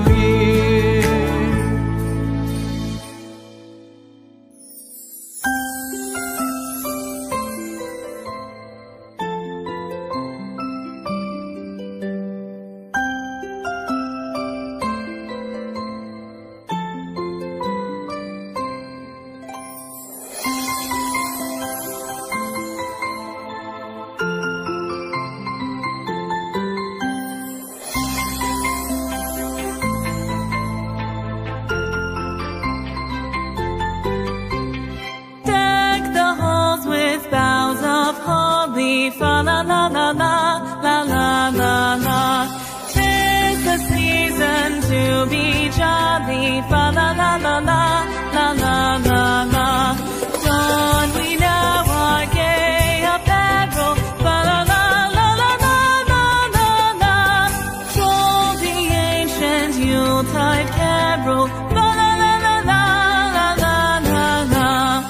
Fa la la la la la la la la. 'Tis the season to be jolly. Fa la la la la la la la la. Don we now our gay apparel. Fa la la la la la la la la. Troll the ancient Yuletide carol. Fa la la la la la la la la.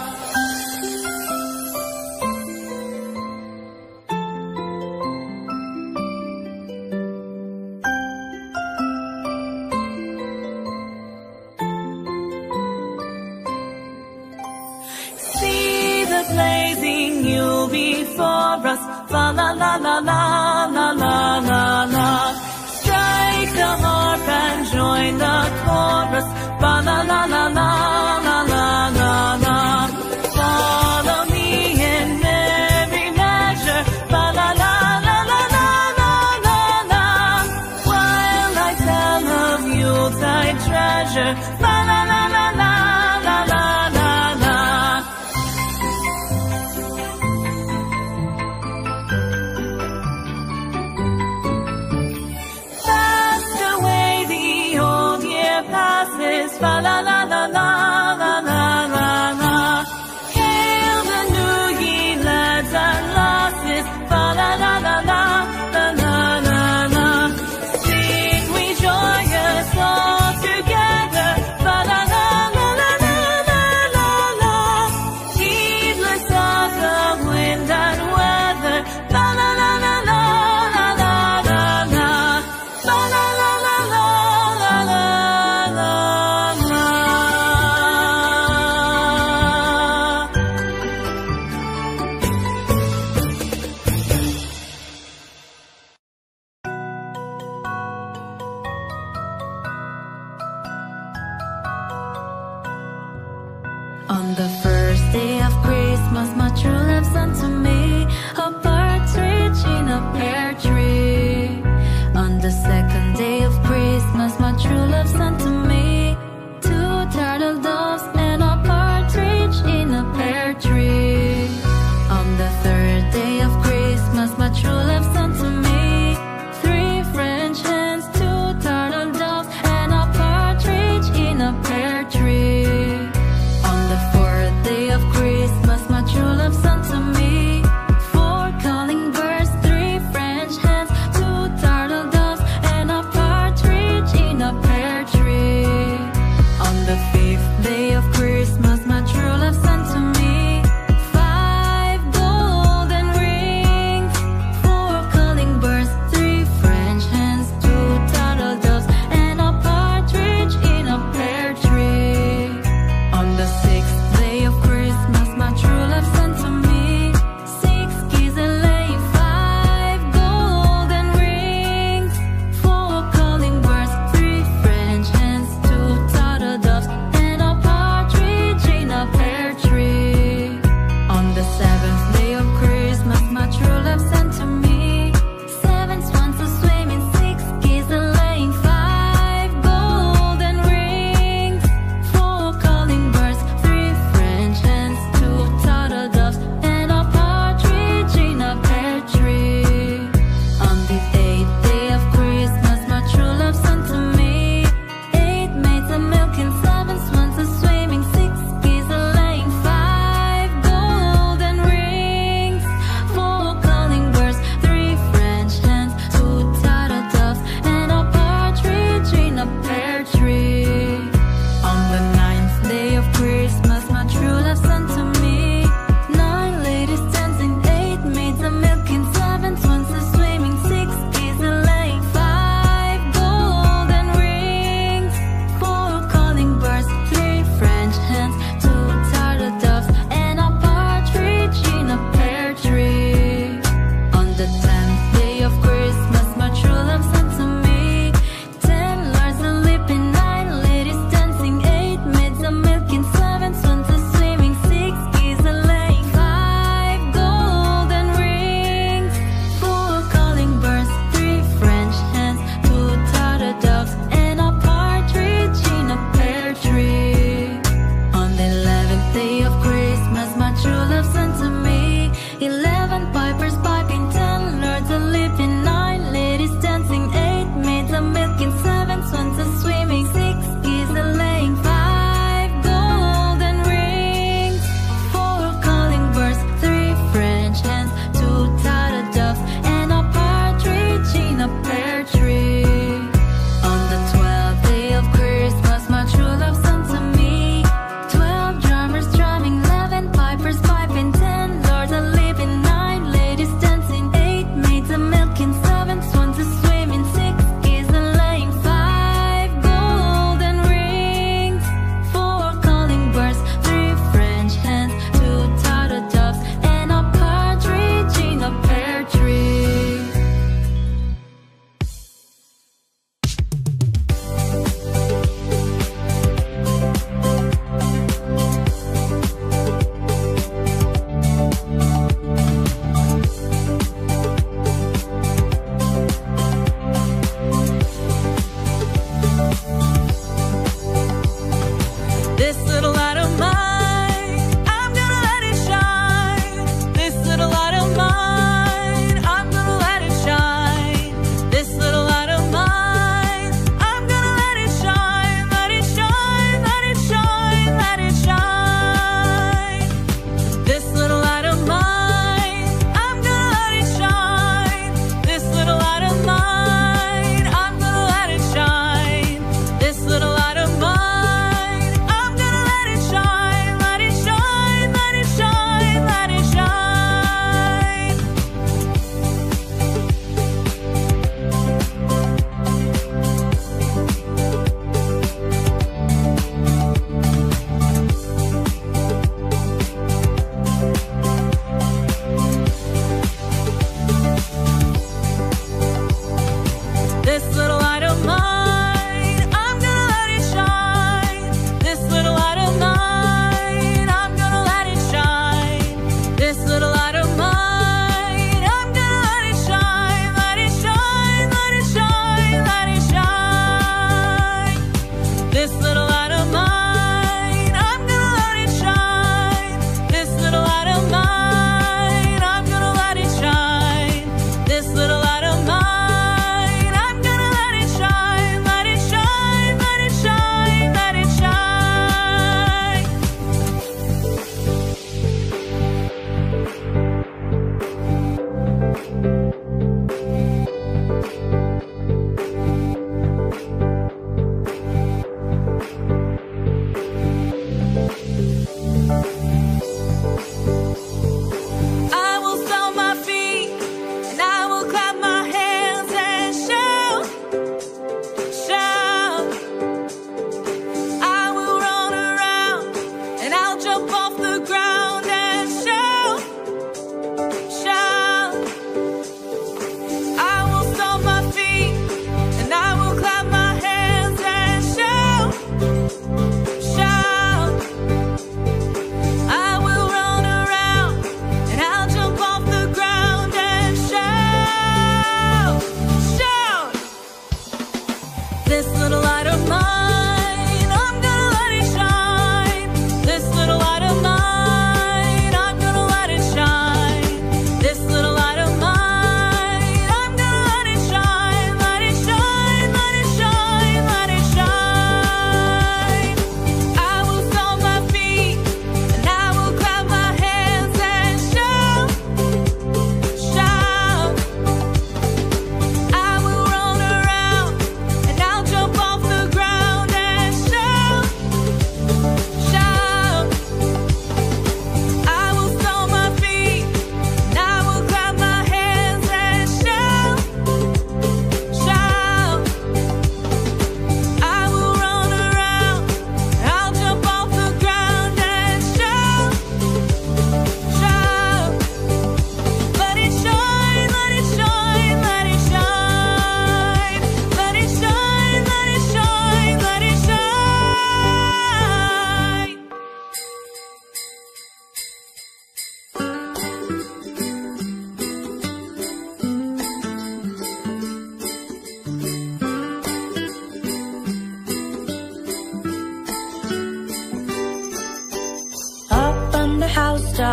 Blazing Yule before us, fa la la la la la la la la. Strike the harp and join the chorus, fa la la la la la la la la. Follow me On the first day of Christmas, my true love sent to me a partridge in a pear tree. On the second day of Christmas, my true love sent to me two turtle doves and a partridge in a pear tree. On the third day of Christmas, my true love sent to me three French hens, two turtle doves, and a partridge in a pear tree. On the fourth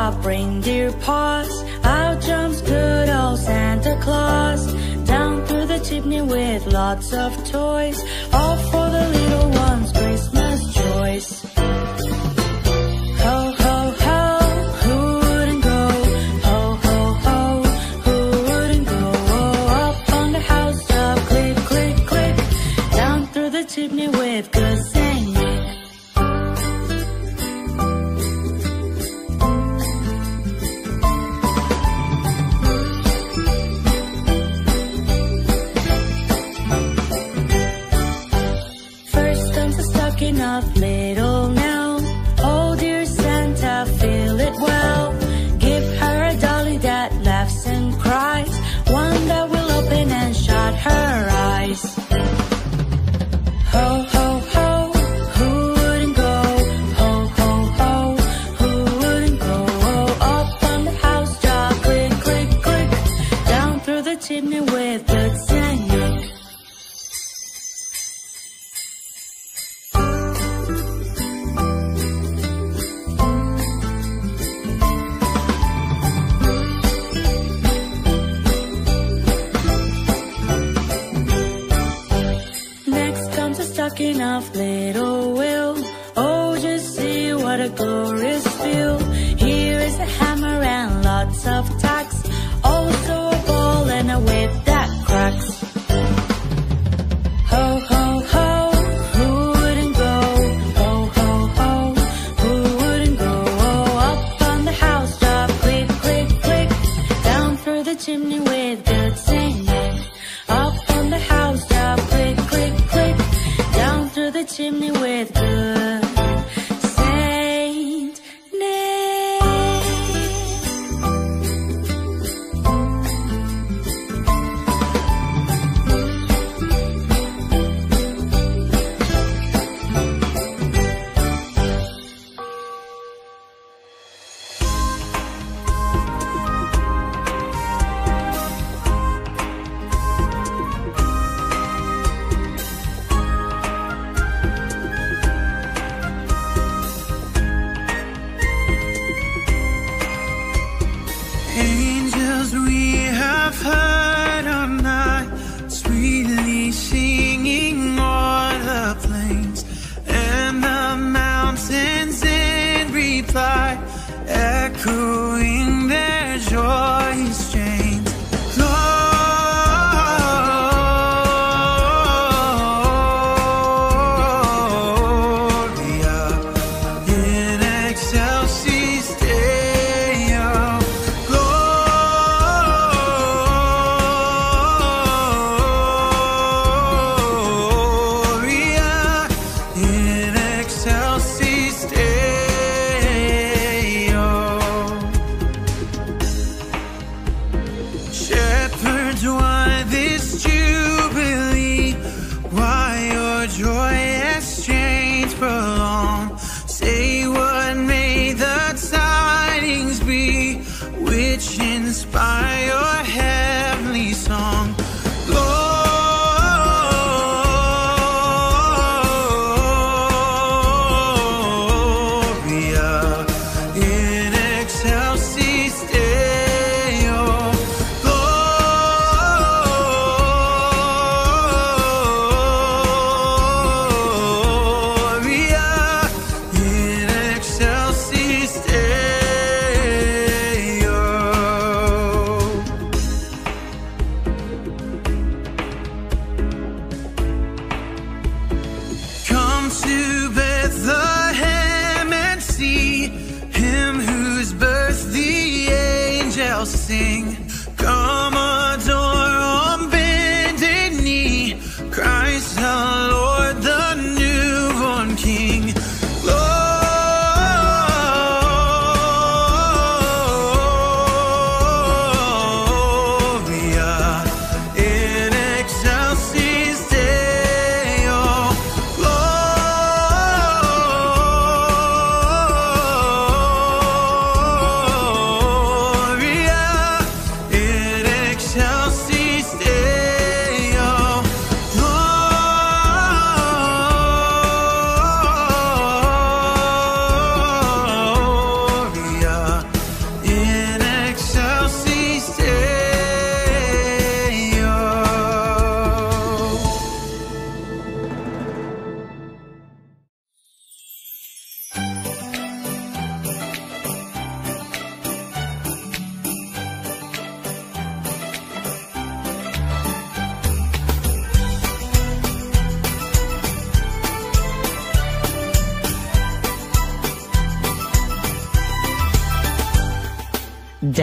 up reindeer paws. Out jumps good old Santa Claus, down through the chimney with lots of toys, all for the little ones' Christmas joys. Ho, ho, ho, who wouldn't go? Ho, ho, ho, who wouldn't go? Up on the housetop, click, click, click, down through the chimney with good singing. Of little Nell, oh dear Santa, fill it well. Give her a dolly that laughs and cries, one that will open and shut her eyes. Ho, ho, ho, who wouldn't go? Ho, ho, ho, who wouldn't go? Up on the housetop, click, click, click, down through the chimney with good singing. Of little Will, oh just see what a glorious feel. Here is a hammer and lots of tacks, also a ball and a whip that cracks. Ho, ho, ho, who wouldn't go? Ho, ho, ho, who wouldn't go? Up on the housetop, click, click, click, down through the chimney with good singing. Up on the housetop, click, click, click, down through the chimney with good Saint Nick. Angels we have heard on high, sweetly singing o'er the plains and the mountains in reply, echoing their joyous strains. Gloria in excelsis Deo. Shepherds, why this jubilee? Why your joyous strains prolong? Say what may the tidings be, which inspire your heavenly song. Gloria in excelsis Deo. Come to Bethlehem and see him whose birth the angels sing. Come adore on bended knee, Christ the Lord, the newborn King. Gloria in excelsis Deo. Gloria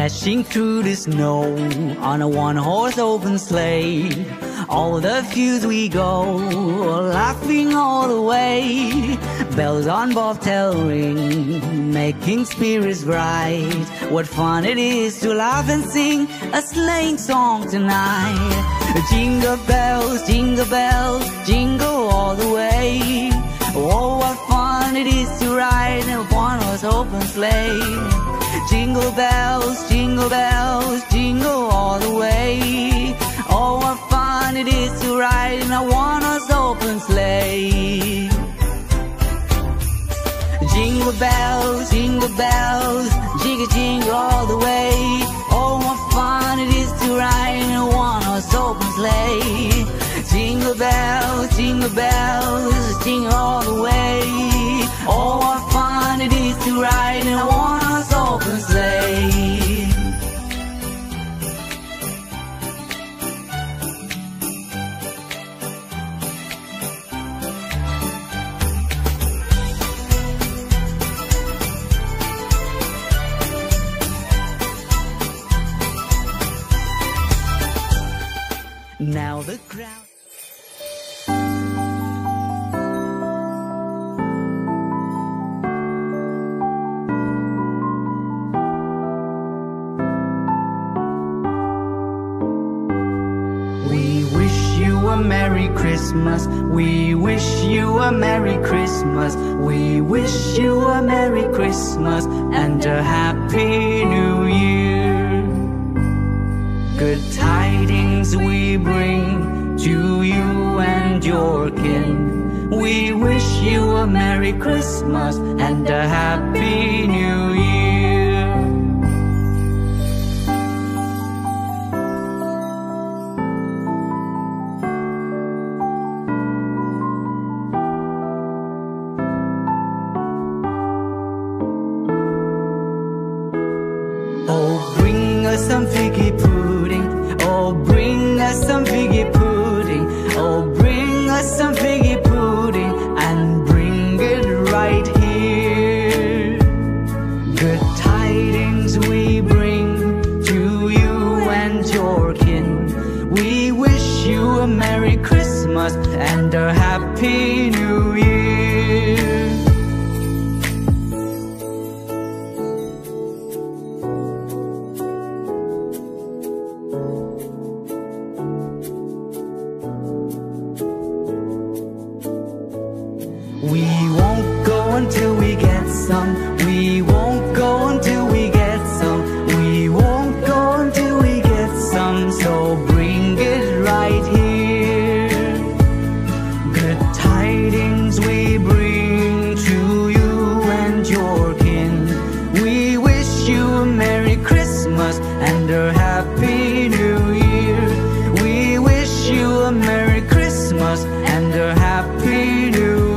dashing through the snow on a one-horse open sleigh. All the fields we go, laughing all the way. Bells on bobtail ring, making spirits bright. What fun it is to laugh and sing a sleighing song tonight. Jingle bells, jingle all the way. Oh, what fun it is to ride in a one-horse open sleigh. Jingle bells, jingle all the way. Oh, what fun it is to ride in a one-horse open sleigh. Jingle bells, jingle all the way. Oh, what fun it is to ride in a one-horse open sleigh. Jingle bells, jingle all the way. Oh, what fun it is to ride in a one-horse open sleigh. Now the crowd. We wish you a Merry Christmas. We wish you a Merry Christmas. We wish you a Merry Christmas and a Happy New Year. Good tidings we bring to you and your kin. We wish you a Merry Christmas and a Happy New Year. Oh, bring us some figgy pudding. Oh, bring us some figgy pudding. Oh, bring us some figgy pudding and bring it right here. Good tidings we bring to you and your kin. We wish you a Merry Christmas and a Happy New Year. We won't go until we get some. We won't go until we get some. We won't go until we get some. So bring it right here. Good tidings we bring to you and your kin. We wish you a Merry Christmas and a Happy New Year. We wish you a Merry Christmas and a Happy New Year.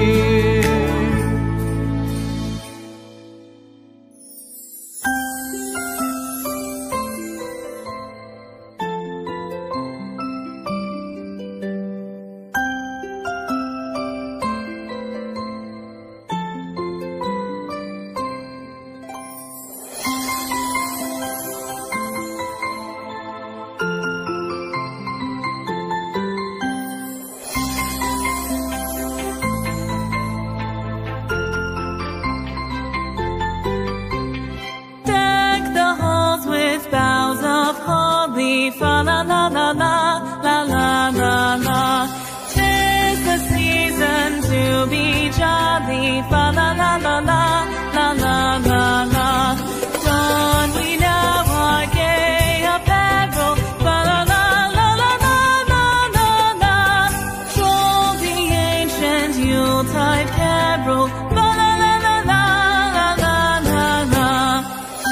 Boughs of holly, fa la la la la, la la la la. 'Tis the season to be jolly, fa la la la la, la la la la. Don we now our gay apparel, fa la la la la la la la la. Troll the ancient Yuletide carol, fa la la la la la la la la.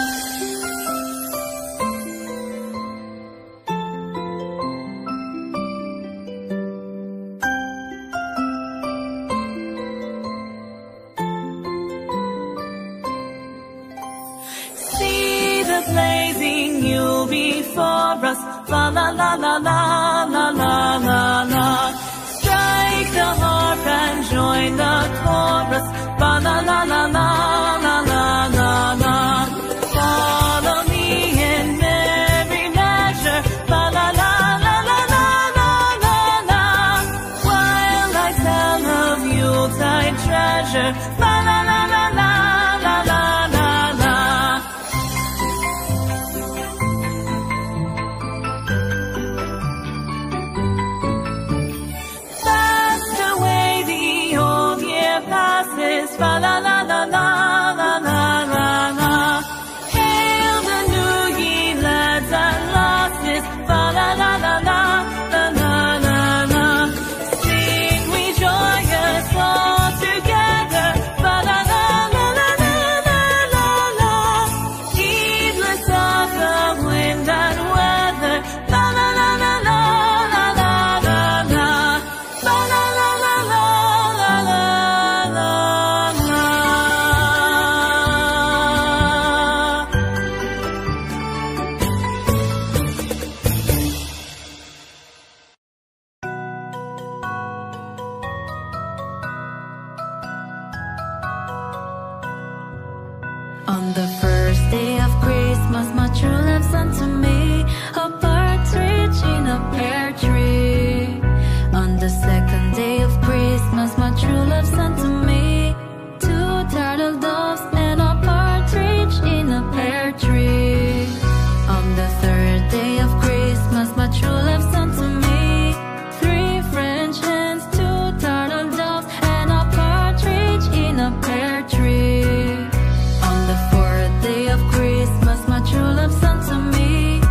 Blazing Yule before us, la la la la la la la la la. Strike the harp and join the chorus, la la la la la la la la la. Follow me On the first day of Christmas, my true love sent to me a partridge in a pear tree. On the second day of Christmas, my true love sent to me two turtle doves and a partridge in a pear tree. On the third day of Christmas, my true love sent to me three French hens, two turtle doves, and a partridge in a pear tree. On the fourth day of Christmas, my true love sent to me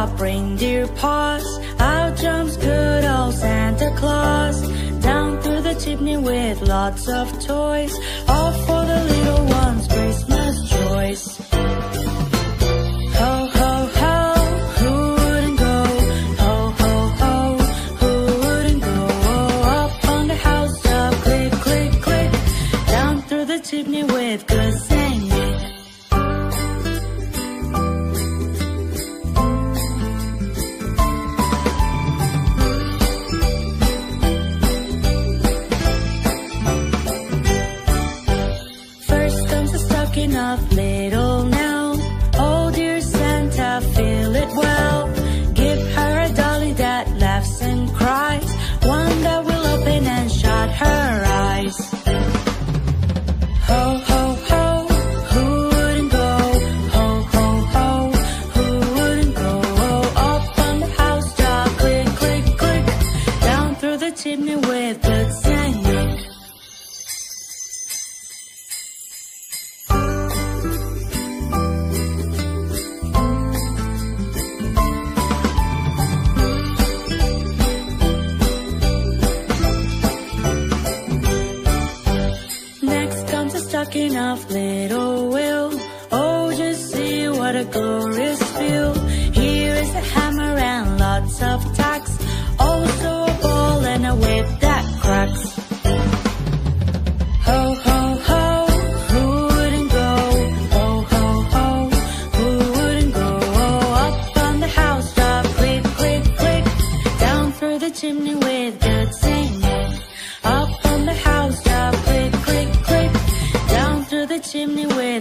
housetop, reindeer paws. Out jumps good old Santa Claus, down through the chimney with lots of toys, all for the little ones' Christmas joys. Ho, ho, ho, who wouldn't go? Ho, ho, ho, who wouldn't go? Up on the housetop, click, click, click, down through the chimney with good singing. Of little Nell, oh dear Santa, fill it well. Give her a dolly that laughs and cries, one that will open and shut her eyes. Ho, ho, ho, who wouldn't go? Ho, ho, ho, who wouldn't go? Up on the housetop, click, click, click, down through the chimney with good singing. Stocking of little Will, oh just see what a glorious feel. Here is a hammer and lots of tacks, also a ball and a whip that cracks. Ho, ho, ho, who wouldn't go? Ho, ho, ho, who wouldn't go? Up on the housetop, click, click, click, down through the chimney with good singing. Up on the housetop, click, click, click, down through the chimney with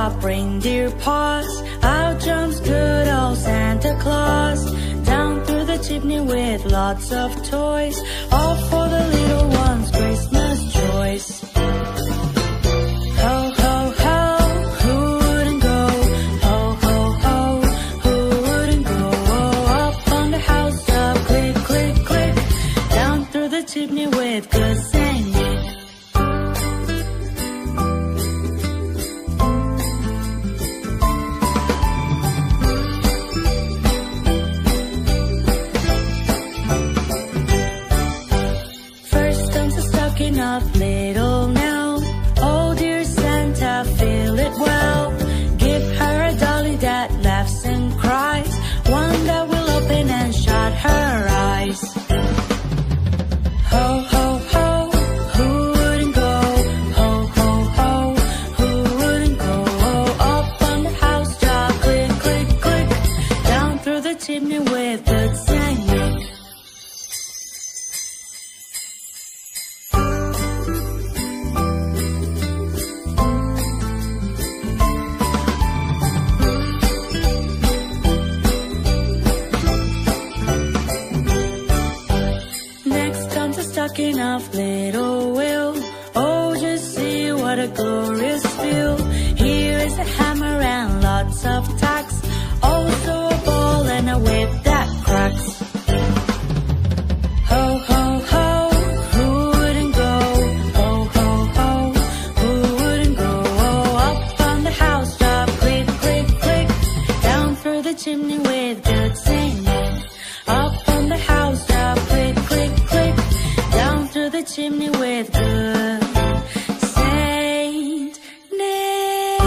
up reindeer paws. Out jumps good old Santa Claus, down through the chimney with lots of toys, all for the little ones' Christmas joys. Ho, ho, ho, who wouldn't go? Ho, ho, ho, who wouldn't go? Up on the housetop, click, click, click, down through the chimney with good singing. Of little Nell, oh dear Santa, fill it well. Give her a dolly that laughs and cries, one that will open and shut her eyes. Ho, ho, ho, who wouldn't go? Ho, ho, ho, who wouldn't go? Up on the housetop, click, click, click, down through the chimney with good singing. Of little Will, oh just see what a glorious view. Here is a hammer and lots of tacks, also a ball and a whip that cracks. Ho, ho, ho, who wouldn't go? Ho, ho, ho, who wouldn't go? Up on the housetop, click, click, click, down through the chimney with good singing. Up on the housetop, click, click, click, down through the chimney with good Saint Nick.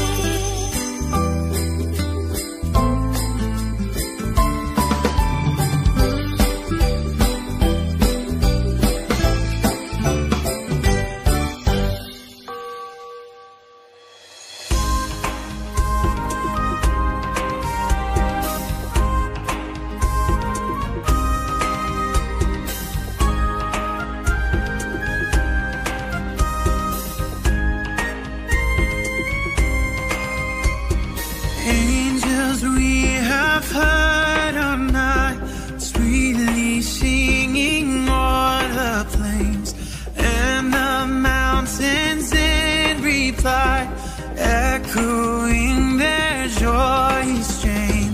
Angels we have heard on high, sweetly singing o'er the plains and the mountains in reply, echoing their joyous strains.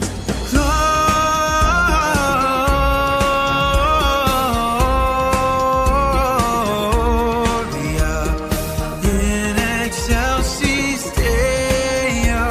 Gloria in excelsis Deo.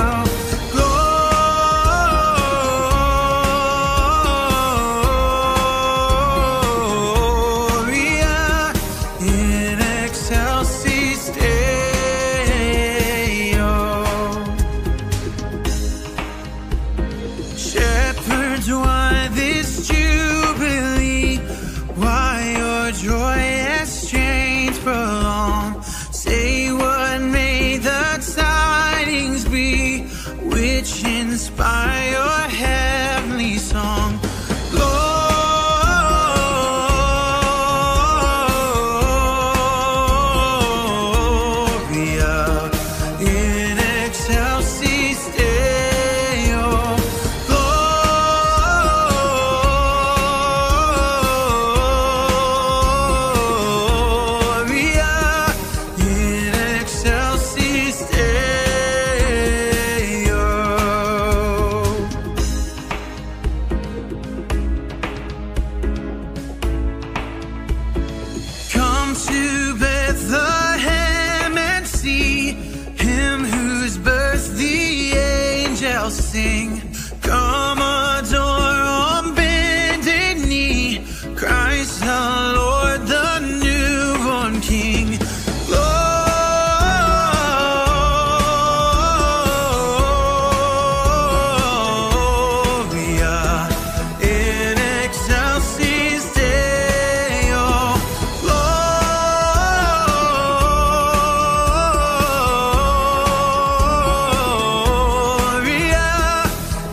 Shepherds, why this jubilee? Why your joyous strains prolong? Say what may the tidings be, which inspire your heavenly song. Gloria in excelsis Deo. Gloria in excelsis Deo. Come to Bethlehem and see him whose birth the angels sing. Come adore on bended knee, Christ the Lord, the newborn King. Gloria in excelsis Deo. Gloria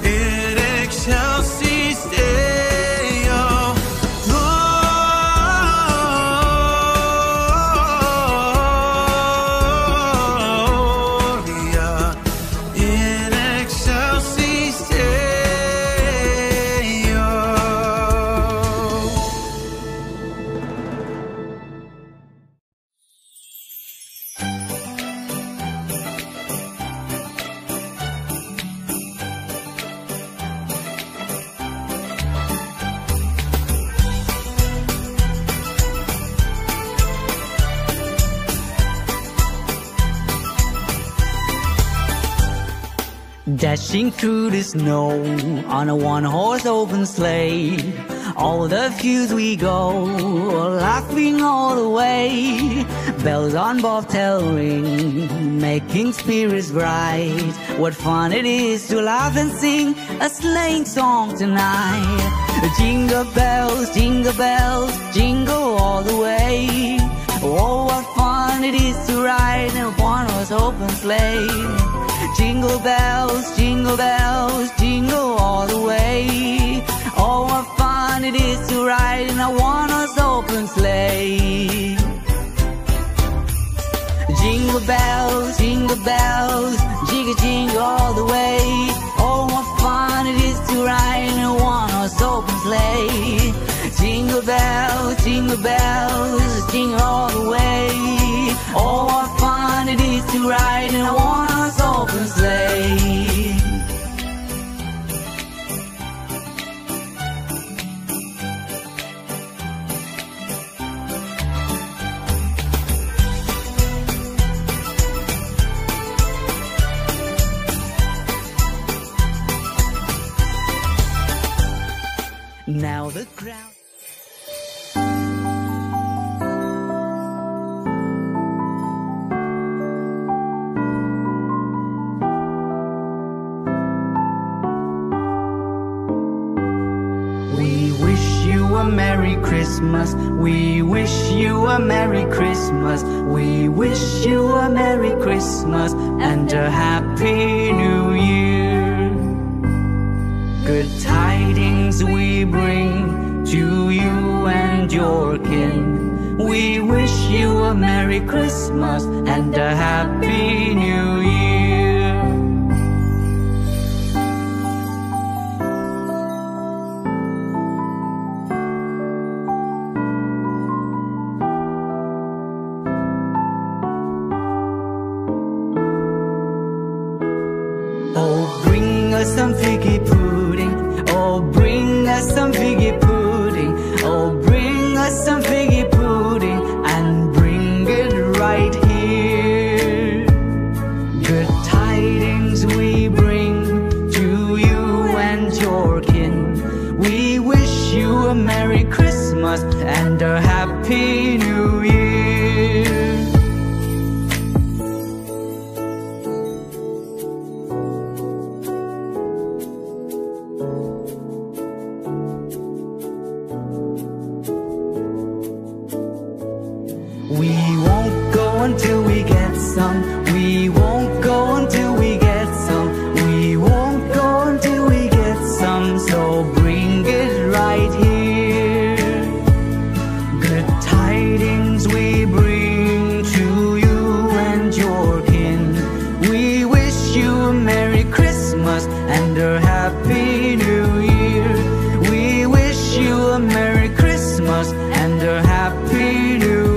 Dashing through the snow on a one-horse open sleigh. All the fields we go, laughing all the way. Bells on bobtail ring, making spirits bright. What fun it is to laugh and sing a sleighing song tonight. Jingle bells, jingle all the way. Oh, what fun it is to ride in a one-horse open sleigh. Jingle bells, jingle all the way. Oh, what fun it is to ride in a one-horse open sleigh. Jingle bells, jingle jingle all the way. Oh, what fun it is to ride in a one-horse open sleigh. Jingle bells, jingle all the way. Oh, what fun it is to ride in a one-horse open sleigh. Now the crowd. We wish you a Merry Christmas. We wish you a Merry Christmas. We wish you a Merry Christmas and a Happy New Year. Good tidings we bring to you and your kin. We wish you a Merry Christmas and a Happy New Year. Oh, bring us some figgy pudding. Oh, bring us some figgy pudding. Oh, bring us some figgy pudding and bring it right here. Good tidings we bring to you and your kin. We wish you a Merry Christmas and a Happy New Year. We won't go until we get some. We won't go until we get some. We won't go until we get some. So bring it right here. Good tidings we bring to you and your kin. We wish you a Merry Christmas and a Happy New Year. We wish you a Merry Christmas and a Happy New Year.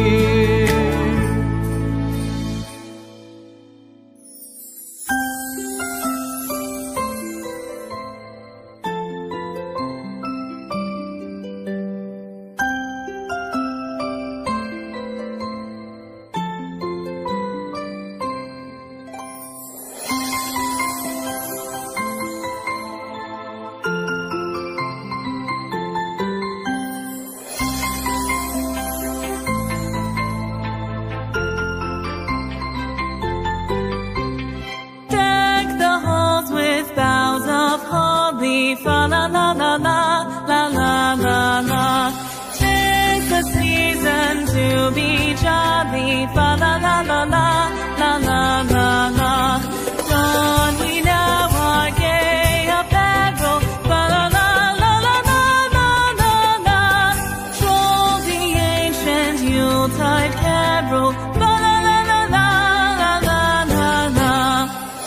Fa la la la la la la la la. 'Tis the season to be jolly. Fa la la la la la la la la. Don we now our gay apparel. Fa la la la la la la la la. Troll the ancient Yuletide carol. Fa la la la la la la la la.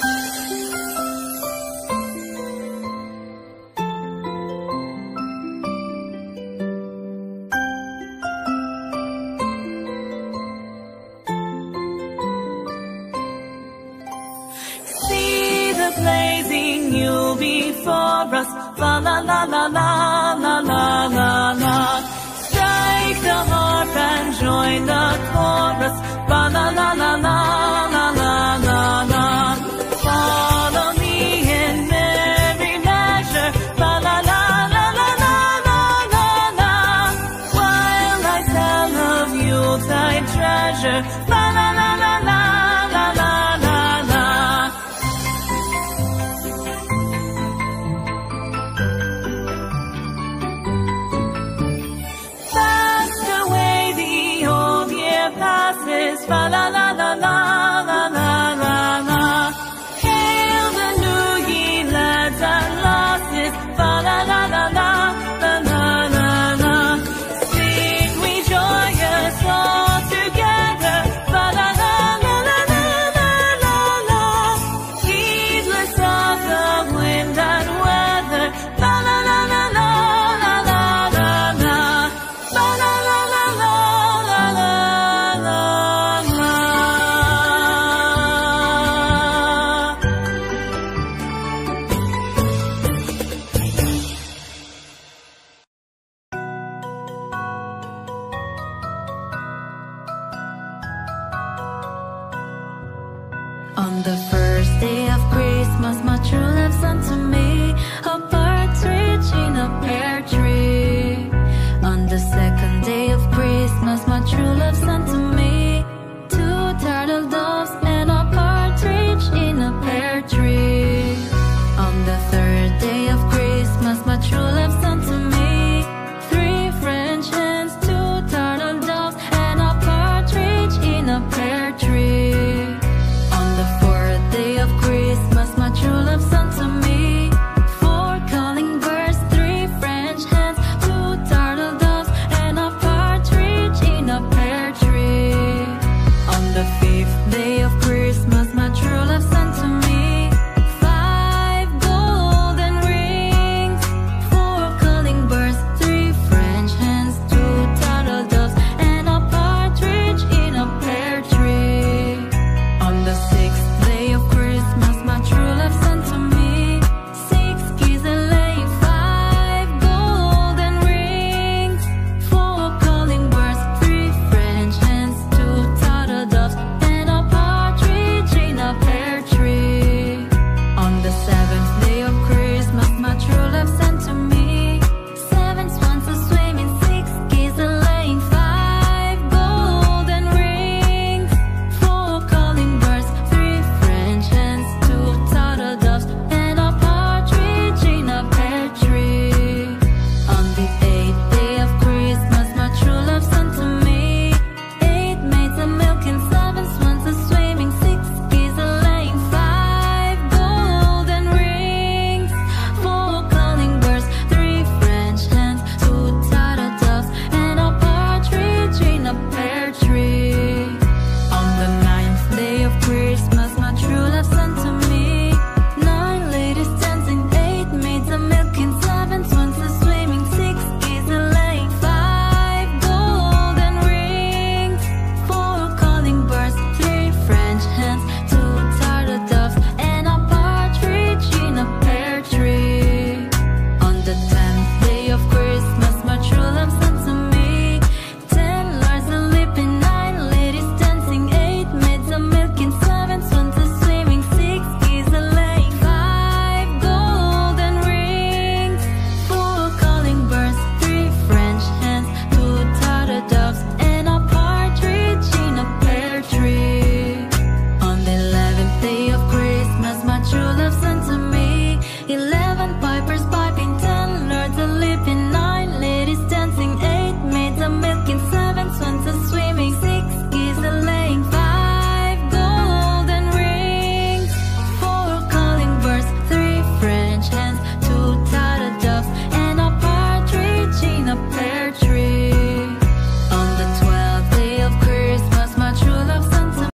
Blazing you before us, fa la la la la la la la la. Strike the harp and join the chorus, fa la la la la la la la la. Follow me On the